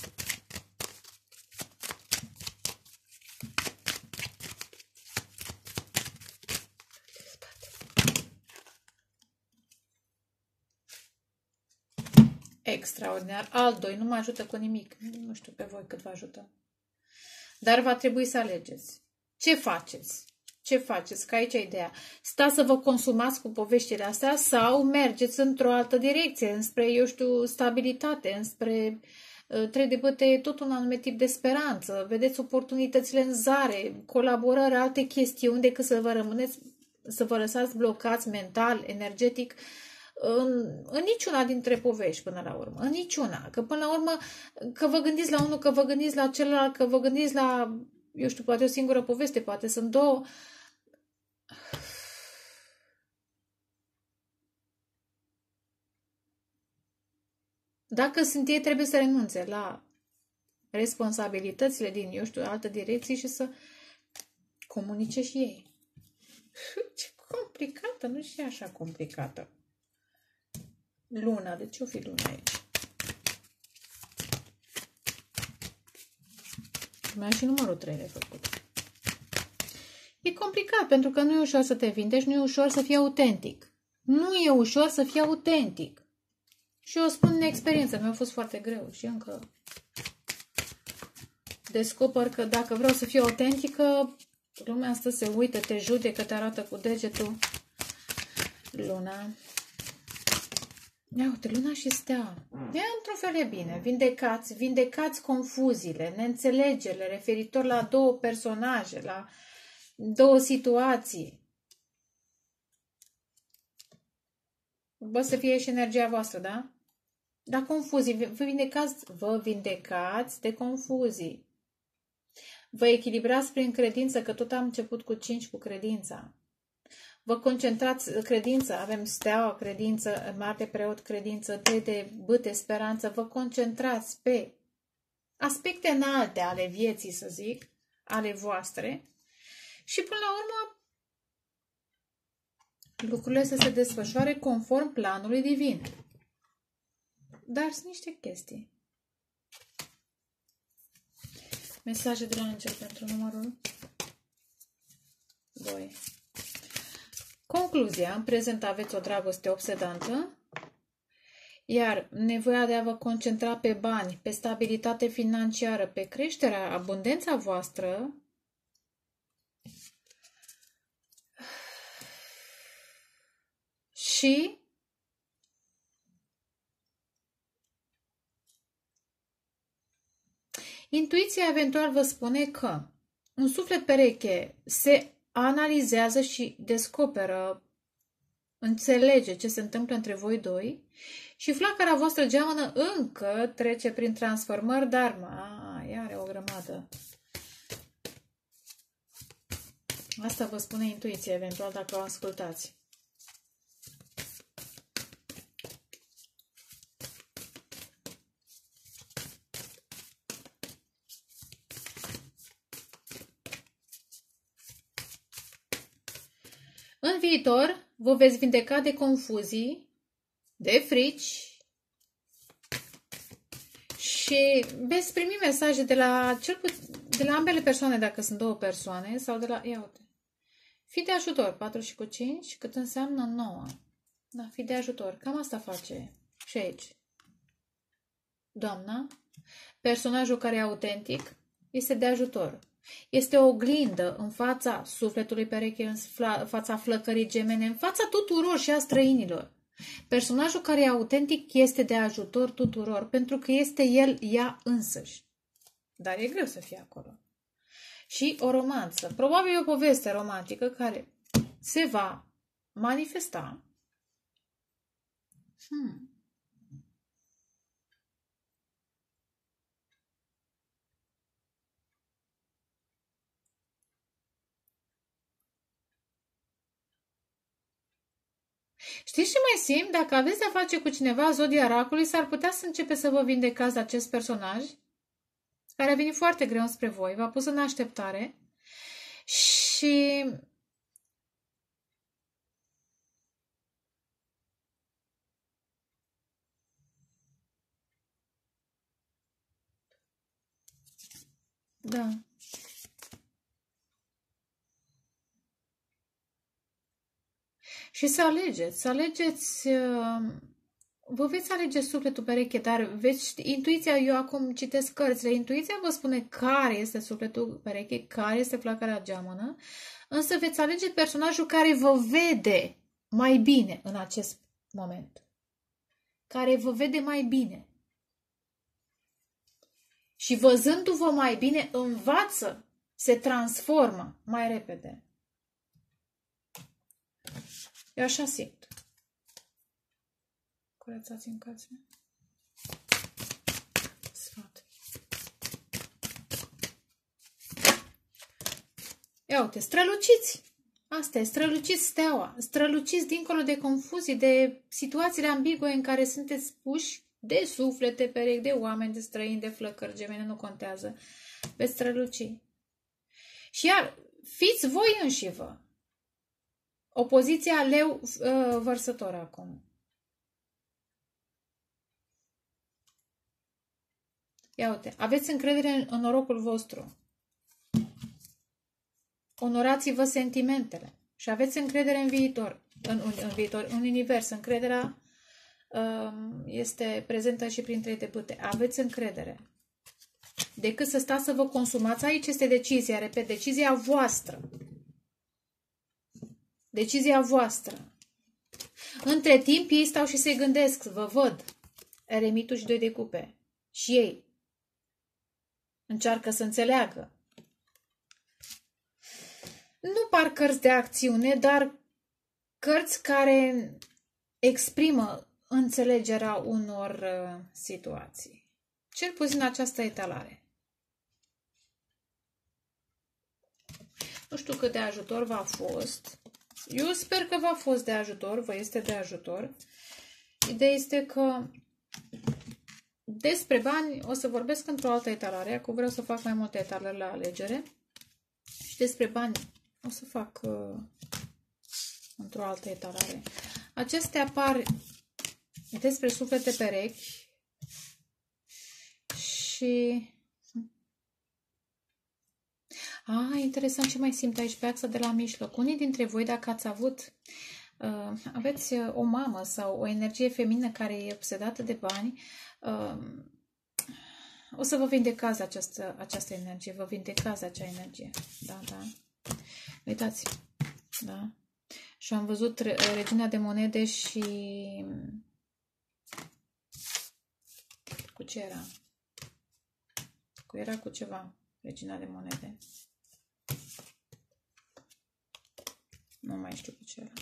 Extraordinar. Al doi nu mă ajută cu nimic. Nu știu pe voi cât vă ajută. Dar va trebui să alegeți. Ce faceți? Ce faceți? Că aici e ideea. Stați să vă consumați cu poveștile astea sau mergeți într-o altă direcție, înspre, eu știu, stabilitate, înspre trei de băte, tot un anume tip de speranță. Vedeți oportunitățile în zare, colaborări, alte chestiuni, decât să vă rămâneți, să vă lăsați blocați mental, energetic, În, în niciuna dintre povești până la urmă. În niciuna. Că până la urmă, că vă gândiți la unul, că vă gândiți la celălalt, că vă gândiți la, eu știu, poate o singură poveste, poate sunt două. Dacă sunt ei, trebuie să renunțe la responsabilitățile din, eu știu, altă direcție și să comunice și ei. Ce complicată, nu și așa complicată. Luna, de ce o fi luna aici? Mai am și numărul trei de făcut. E complicat, pentru că nu e ușor să te vindești, nu e ușor să fii autentic. Nu e ușor să fii autentic. Și eu o spun în experiență, mi-a fost foarte greu și încă descoper că dacă vreau să fiu autentică, lumea asta se uită, te judecă, te arată cu degetul. Luna. Ia uite, luna și stea. E într-un fel e bine. Vindecați, vindecați confuziile, neînțelegerile referitor la două personaje, la două situații. Bă, să fie și energia voastră, da? Da, confuzii. Vă vindecați, vă vindecați de confuzii. Vă echilibrați prin credință, că tot am început cu cinci, cu credința. Vă concentrați, credință, avem steaua, credință, mare preot, credință, trei de bâte, speranță. Vă concentrați pe aspecte înalte ale vieții, să zic, ale voastre. Și până la urmă, lucrurile să se desfășoare conform planului divin. Dar sunt niște chestii. Mesaje de la înger pentru numărul doi. Concluzia. În prezent aveți o dragoste obsedantă, iar nevoia de a vă concentra pe bani, pe stabilitate financiară, pe creșterea, abundența voastră, și intuiția eventual vă spune că un suflet pereche se analizează și descoperă, înțelege ce se întâmplă între voi doi și flacăra voastră geamănă încă trece prin transformări, dar mai are o grămadă. Asta vă spune intuiția, eventual, dacă o ascultați. În viitor vă veți vindeca de confuzii, de frici și veți primi mesaje de la, cel puțin, de la ambele persoane, dacă sunt două persoane, sau de la... Ia uite. Fi de ajutor, patru și cu cinci, cât înseamnă nouă. Da, fi de ajutor. Cam asta face și aici. Doamna, personajul care e autentic, este de ajutor. Este o oglindă în fața sufletului pereche, în fața flăcării gemene, în fața tuturor și a străinilor. Personajul care e autentic este de ajutor tuturor, pentru că este el, ea însăși. Dar e greu să fie acolo. Și o romanță. Probabil o poveste romantică care se va manifesta. Hmm. Știți ce mai simt? Dacă aveți de-a face cu cineva zodia racului, s-ar putea să începe să vă vindecați acest personaj, care a venit foarte greu spre voi, v-a pus în așteptare și da. Și să alegeți, să alegeți, vă veți alege sufletul pereche, dar veți, intuiția, eu acum citesc cărțile, intuiția vă spune care este sufletul pereche, care este flacăra geamănă, însă veți alege personajul care vă vede mai bine în acest moment. Care vă vede mai bine. Și văzându-vă mai bine, învață, se transformă mai repede. Eu așa simt. Curățați în cațe. Sfat. Ia uite, străluciți! Asta e, străluciți steaua. Străluciți dincolo de confuzii, de situațiile ambigue în care sunteți puși de suflete perechi, de oameni, de străini, de flăcări gemene, nu contează. Veți străluci. Și iar, fiți voi înșivă. Opoziția leu uh, vărsător acum. Ia uite, aveți încredere în, în norocul vostru. Onorați-vă sentimentele și aveți încredere în viitor, în, în, în viitor, în univers. Încrederea uh, este prezentă și prin trei de bâte. Aveți încredere. Decât să stați să vă consumați, aici este decizia, repet, decizia voastră. Decizia voastră. Între timp, ei stau și se gândesc, vă văd, eremitul și doi de cupe. Și ei încearcă să înțeleagă. Nu par cărți de acțiune, dar cărți care exprimă înțelegerea unor uh, situații. Cel puțin această etalare. Nu știu cât de ajutor v-a fost. Eu sper că v-a fost de ajutor, vă este de ajutor. Ideea este că despre bani o să vorbesc într-o altă etalare. Acum vreau să fac mai multe etalări la alegere. Și despre bani o să fac uh, într-o altă etalare. Acestea apar despre suflete perechi și... Ah, interesant ce mai simt aici pe axa de la mijloc. Unii dintre voi, dacă ați avut, uh, aveți o mamă sau o energie feminină care e obsedată de bani, uh, o să vă vindecați această, această energie, vă vindecați acea energie. Da, da. Uitați, da. Și am văzut regina de monede și... Cu ce era? Cu era cu ceva, regina de monede. Nu mai știu cu ce era.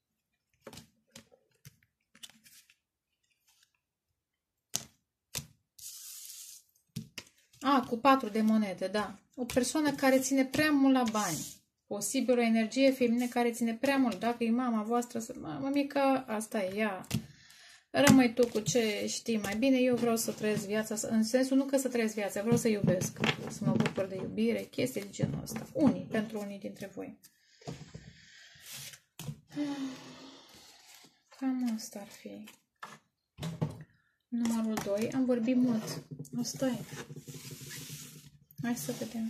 A, cu patru de monede, da. O persoană care ține prea mult la bani. Posibil o energie feminină care ține prea mult. Dacă e mama voastră, mama mică, asta e ea. Rămâi tu cu ce știi mai bine. Eu vreau să trăiesc viața, în sensul nu că să trăiesc viața, vreau să iubesc, să mă bucur de iubire, chestii de genul ăsta. Unii, pentru unii dintre voi. Cam asta ar fi. Numărul doi. Am vorbit mult. O stai. Hai să vedem.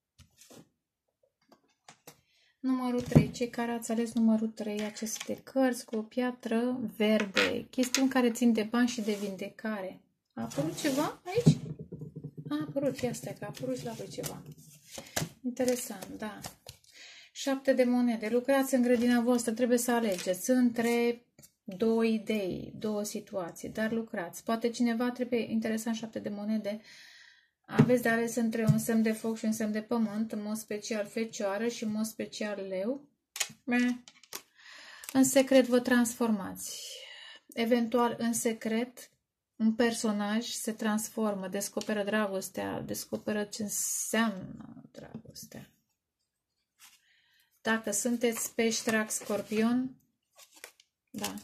Numărul trei. Cei care ați ales numărul trei, aceste cărți cu o piatră verde. Chestiuni care țin de bani și de vindecare. A apărut ceva aici? A apărut, ia stai, că a apărut și la voi ceva. Interesant, da. Șapte de monede. Lucrați în grădina voastră, trebuie să alegeți între două idei, două situații, dar lucrați. Poate cineva trebuie, interesant, șapte de monede. Aveți de ales între un semn de foc și un semn de pământ, în mod special fecioară și în mod special leu. În secret vă transformați. Eventual, în secret, un personaj se transformă, descoperă dragostea, descoperă ce înseamnă dragostea. Dacă sunteți pești, rac, scorpion, da.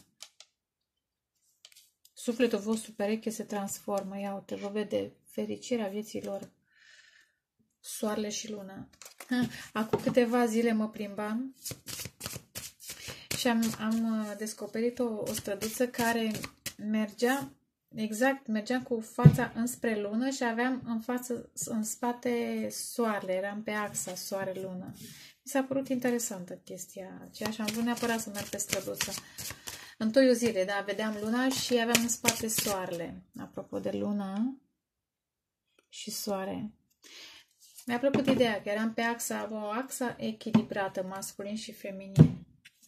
Sufletul vostru pereche se transformă, ia uite, vă vede fericirea vieții lor, soarele și luna. Acum câteva zile mă plimbam și am, am descoperit o, o străduță care mergea, exact, mergeam cu fața înspre lună și aveam în față, în spate soarele, eram pe axa soare-lună. Mi s-a părut interesantă chestia aceea și am vrut neapărat să merg pe străduță. În toiul zile, da, vedeam luna și aveam în spate soarele. Apropo de luna și soare. Mi-a plăcut ideea că eram pe axa, o axa echilibrată, masculin și feminin.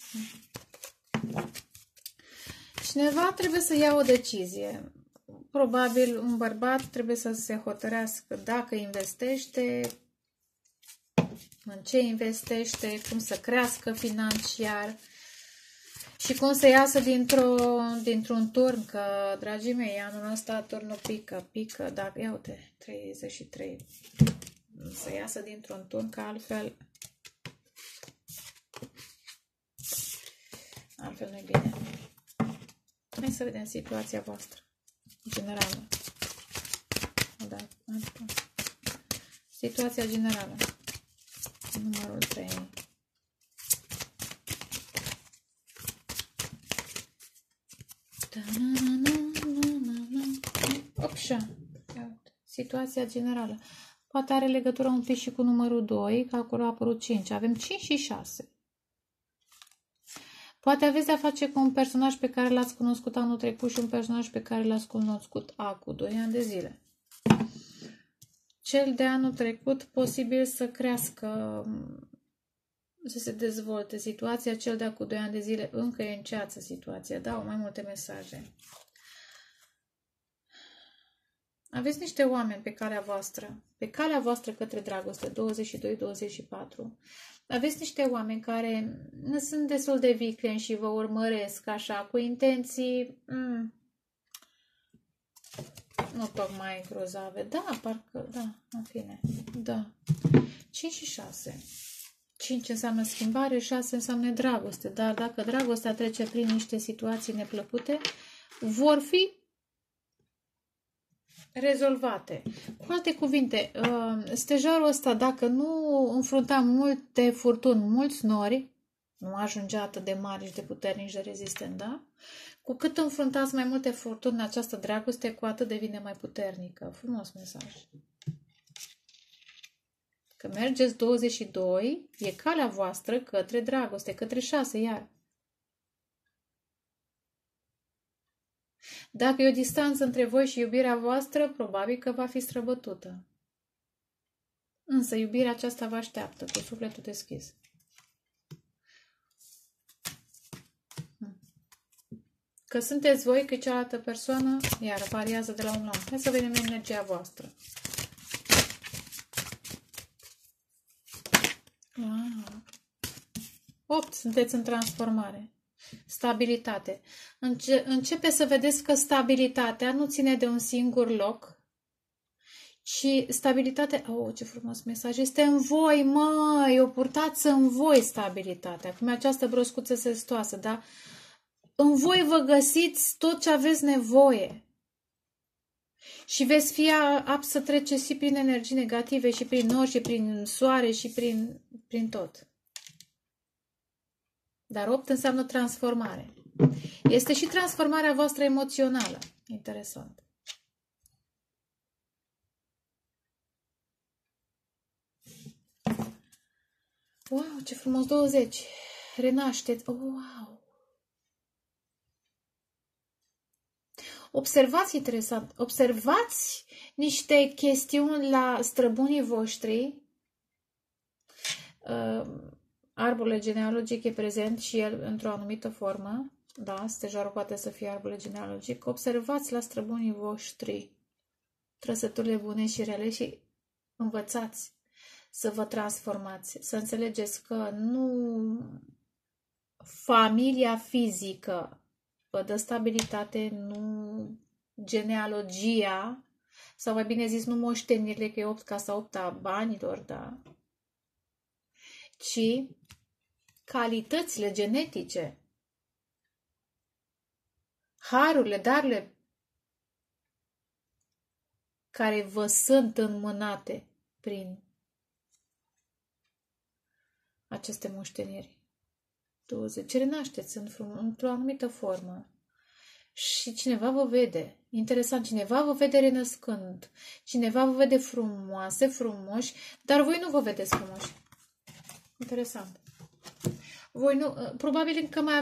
Cineva trebuie să ia o decizie. Probabil un bărbat trebuie să se hotărească dacă investește, în ce investește, cum să crească financiar și cum să iasă dintr-o, dintr-un turn, că, dragii mei, anul ăsta turnul pică, pică, dacă, ia uite, treizeci și trei, să iasă dintr-un turn, că altfel, altfel nu-i bine. Hai să vedem situația voastră, generală. Da, situația generală. Numărul trei. Opșa. Situația generală. Poate are legătură un pic și cu numărul doi, că acolo a apărut cinci. Avem cinci și șase. Poate aveți de-a face cu un personaj pe care l-ați cunoscut anul trecut și un personaj pe care l-ați cunoscut acum doi ani de zile. Cel de anul trecut posibil să crească, să se dezvolte situația, cel de acum doi ani de zile încă e în ceață situația. Dau mai multe mesaje. Aveți niște oameni pe calea voastră, pe calea voastră către dragoste, douăzeci și doi douăzeci și patru. Aveți niște oameni care nu sunt destul de vicleni și vă urmăresc așa, cu intenții mm, nu tocmai grozave. Da, parcă, da, în fine, da. cinci și șase. cinci înseamnă schimbare, șase înseamnă dragoste. Dar dacă dragostea trece prin niște situații neplăcute, vor fi rezolvate. Cu alte cuvinte, stejarul ăsta, dacă nu înfrunta multe furtuni, mulți nori, nu ajunge atât de mari și de puternici și de rezistent, da? Cu cât înfruntați mai multe furtuni în această dragoste, cu atât devine mai puternică. Frumos mesaj. Că mergeți douăzeci și doi, e calea voastră către dragoste, către șase, iar. Dacă e o distanță între voi și iubirea voastră, probabil că va fi străbătută. Însă iubirea aceasta vă așteaptă cu sufletul deschis. Că sunteți voi, că cealaltă persoană, iar variază de la un la un. Hai să vedem energia voastră. opt. Sunteți în transformare. Stabilitate. Înce începe să vedeți că stabilitatea nu ține de un singur loc, ci stabilitatea... Oh, ce frumos mesaj! Este în voi, măi! O purtați în voi stabilitatea. Cum e această broscuță sestoasă, da? În voi vă găsiți tot ce aveți nevoie. Și veți fi apt să treceți și prin energii negative, și prin nori, și prin soare, și prin, prin tot. Dar opt înseamnă transformare. Este și transformarea voastră emoțională. Interesant. Wow, ce frumos, douăzeci. Renașteți. Oh, wow. Observați, interesant, observați niște chestiuni la străbunii voștri. Uh, Arbole genealogic e prezent și el într-o anumită formă. Da, stejarul poate să fie arbole genealogic. Observați la străbunii voștri trăsăturile bune și rele și învățați să vă transformați. Să înțelegeți că nu familia fizică vă dă stabilitate, nu genealogia, sau mai bine zis, nu moștenirile, că e opt casa opt a banilor, da, ci calitățile genetice, harurile, darurile care vă sunt înmânate prin aceste moșteniri. douăzeci. Renașteți într-o anumită formă. Și cineva vă vede. Interesant, cineva vă vede renăscând. Cineva vă vede frumoase, frumoși, dar voi nu vă vedeți frumoși. Interesant. Voi nu, probabil încă mai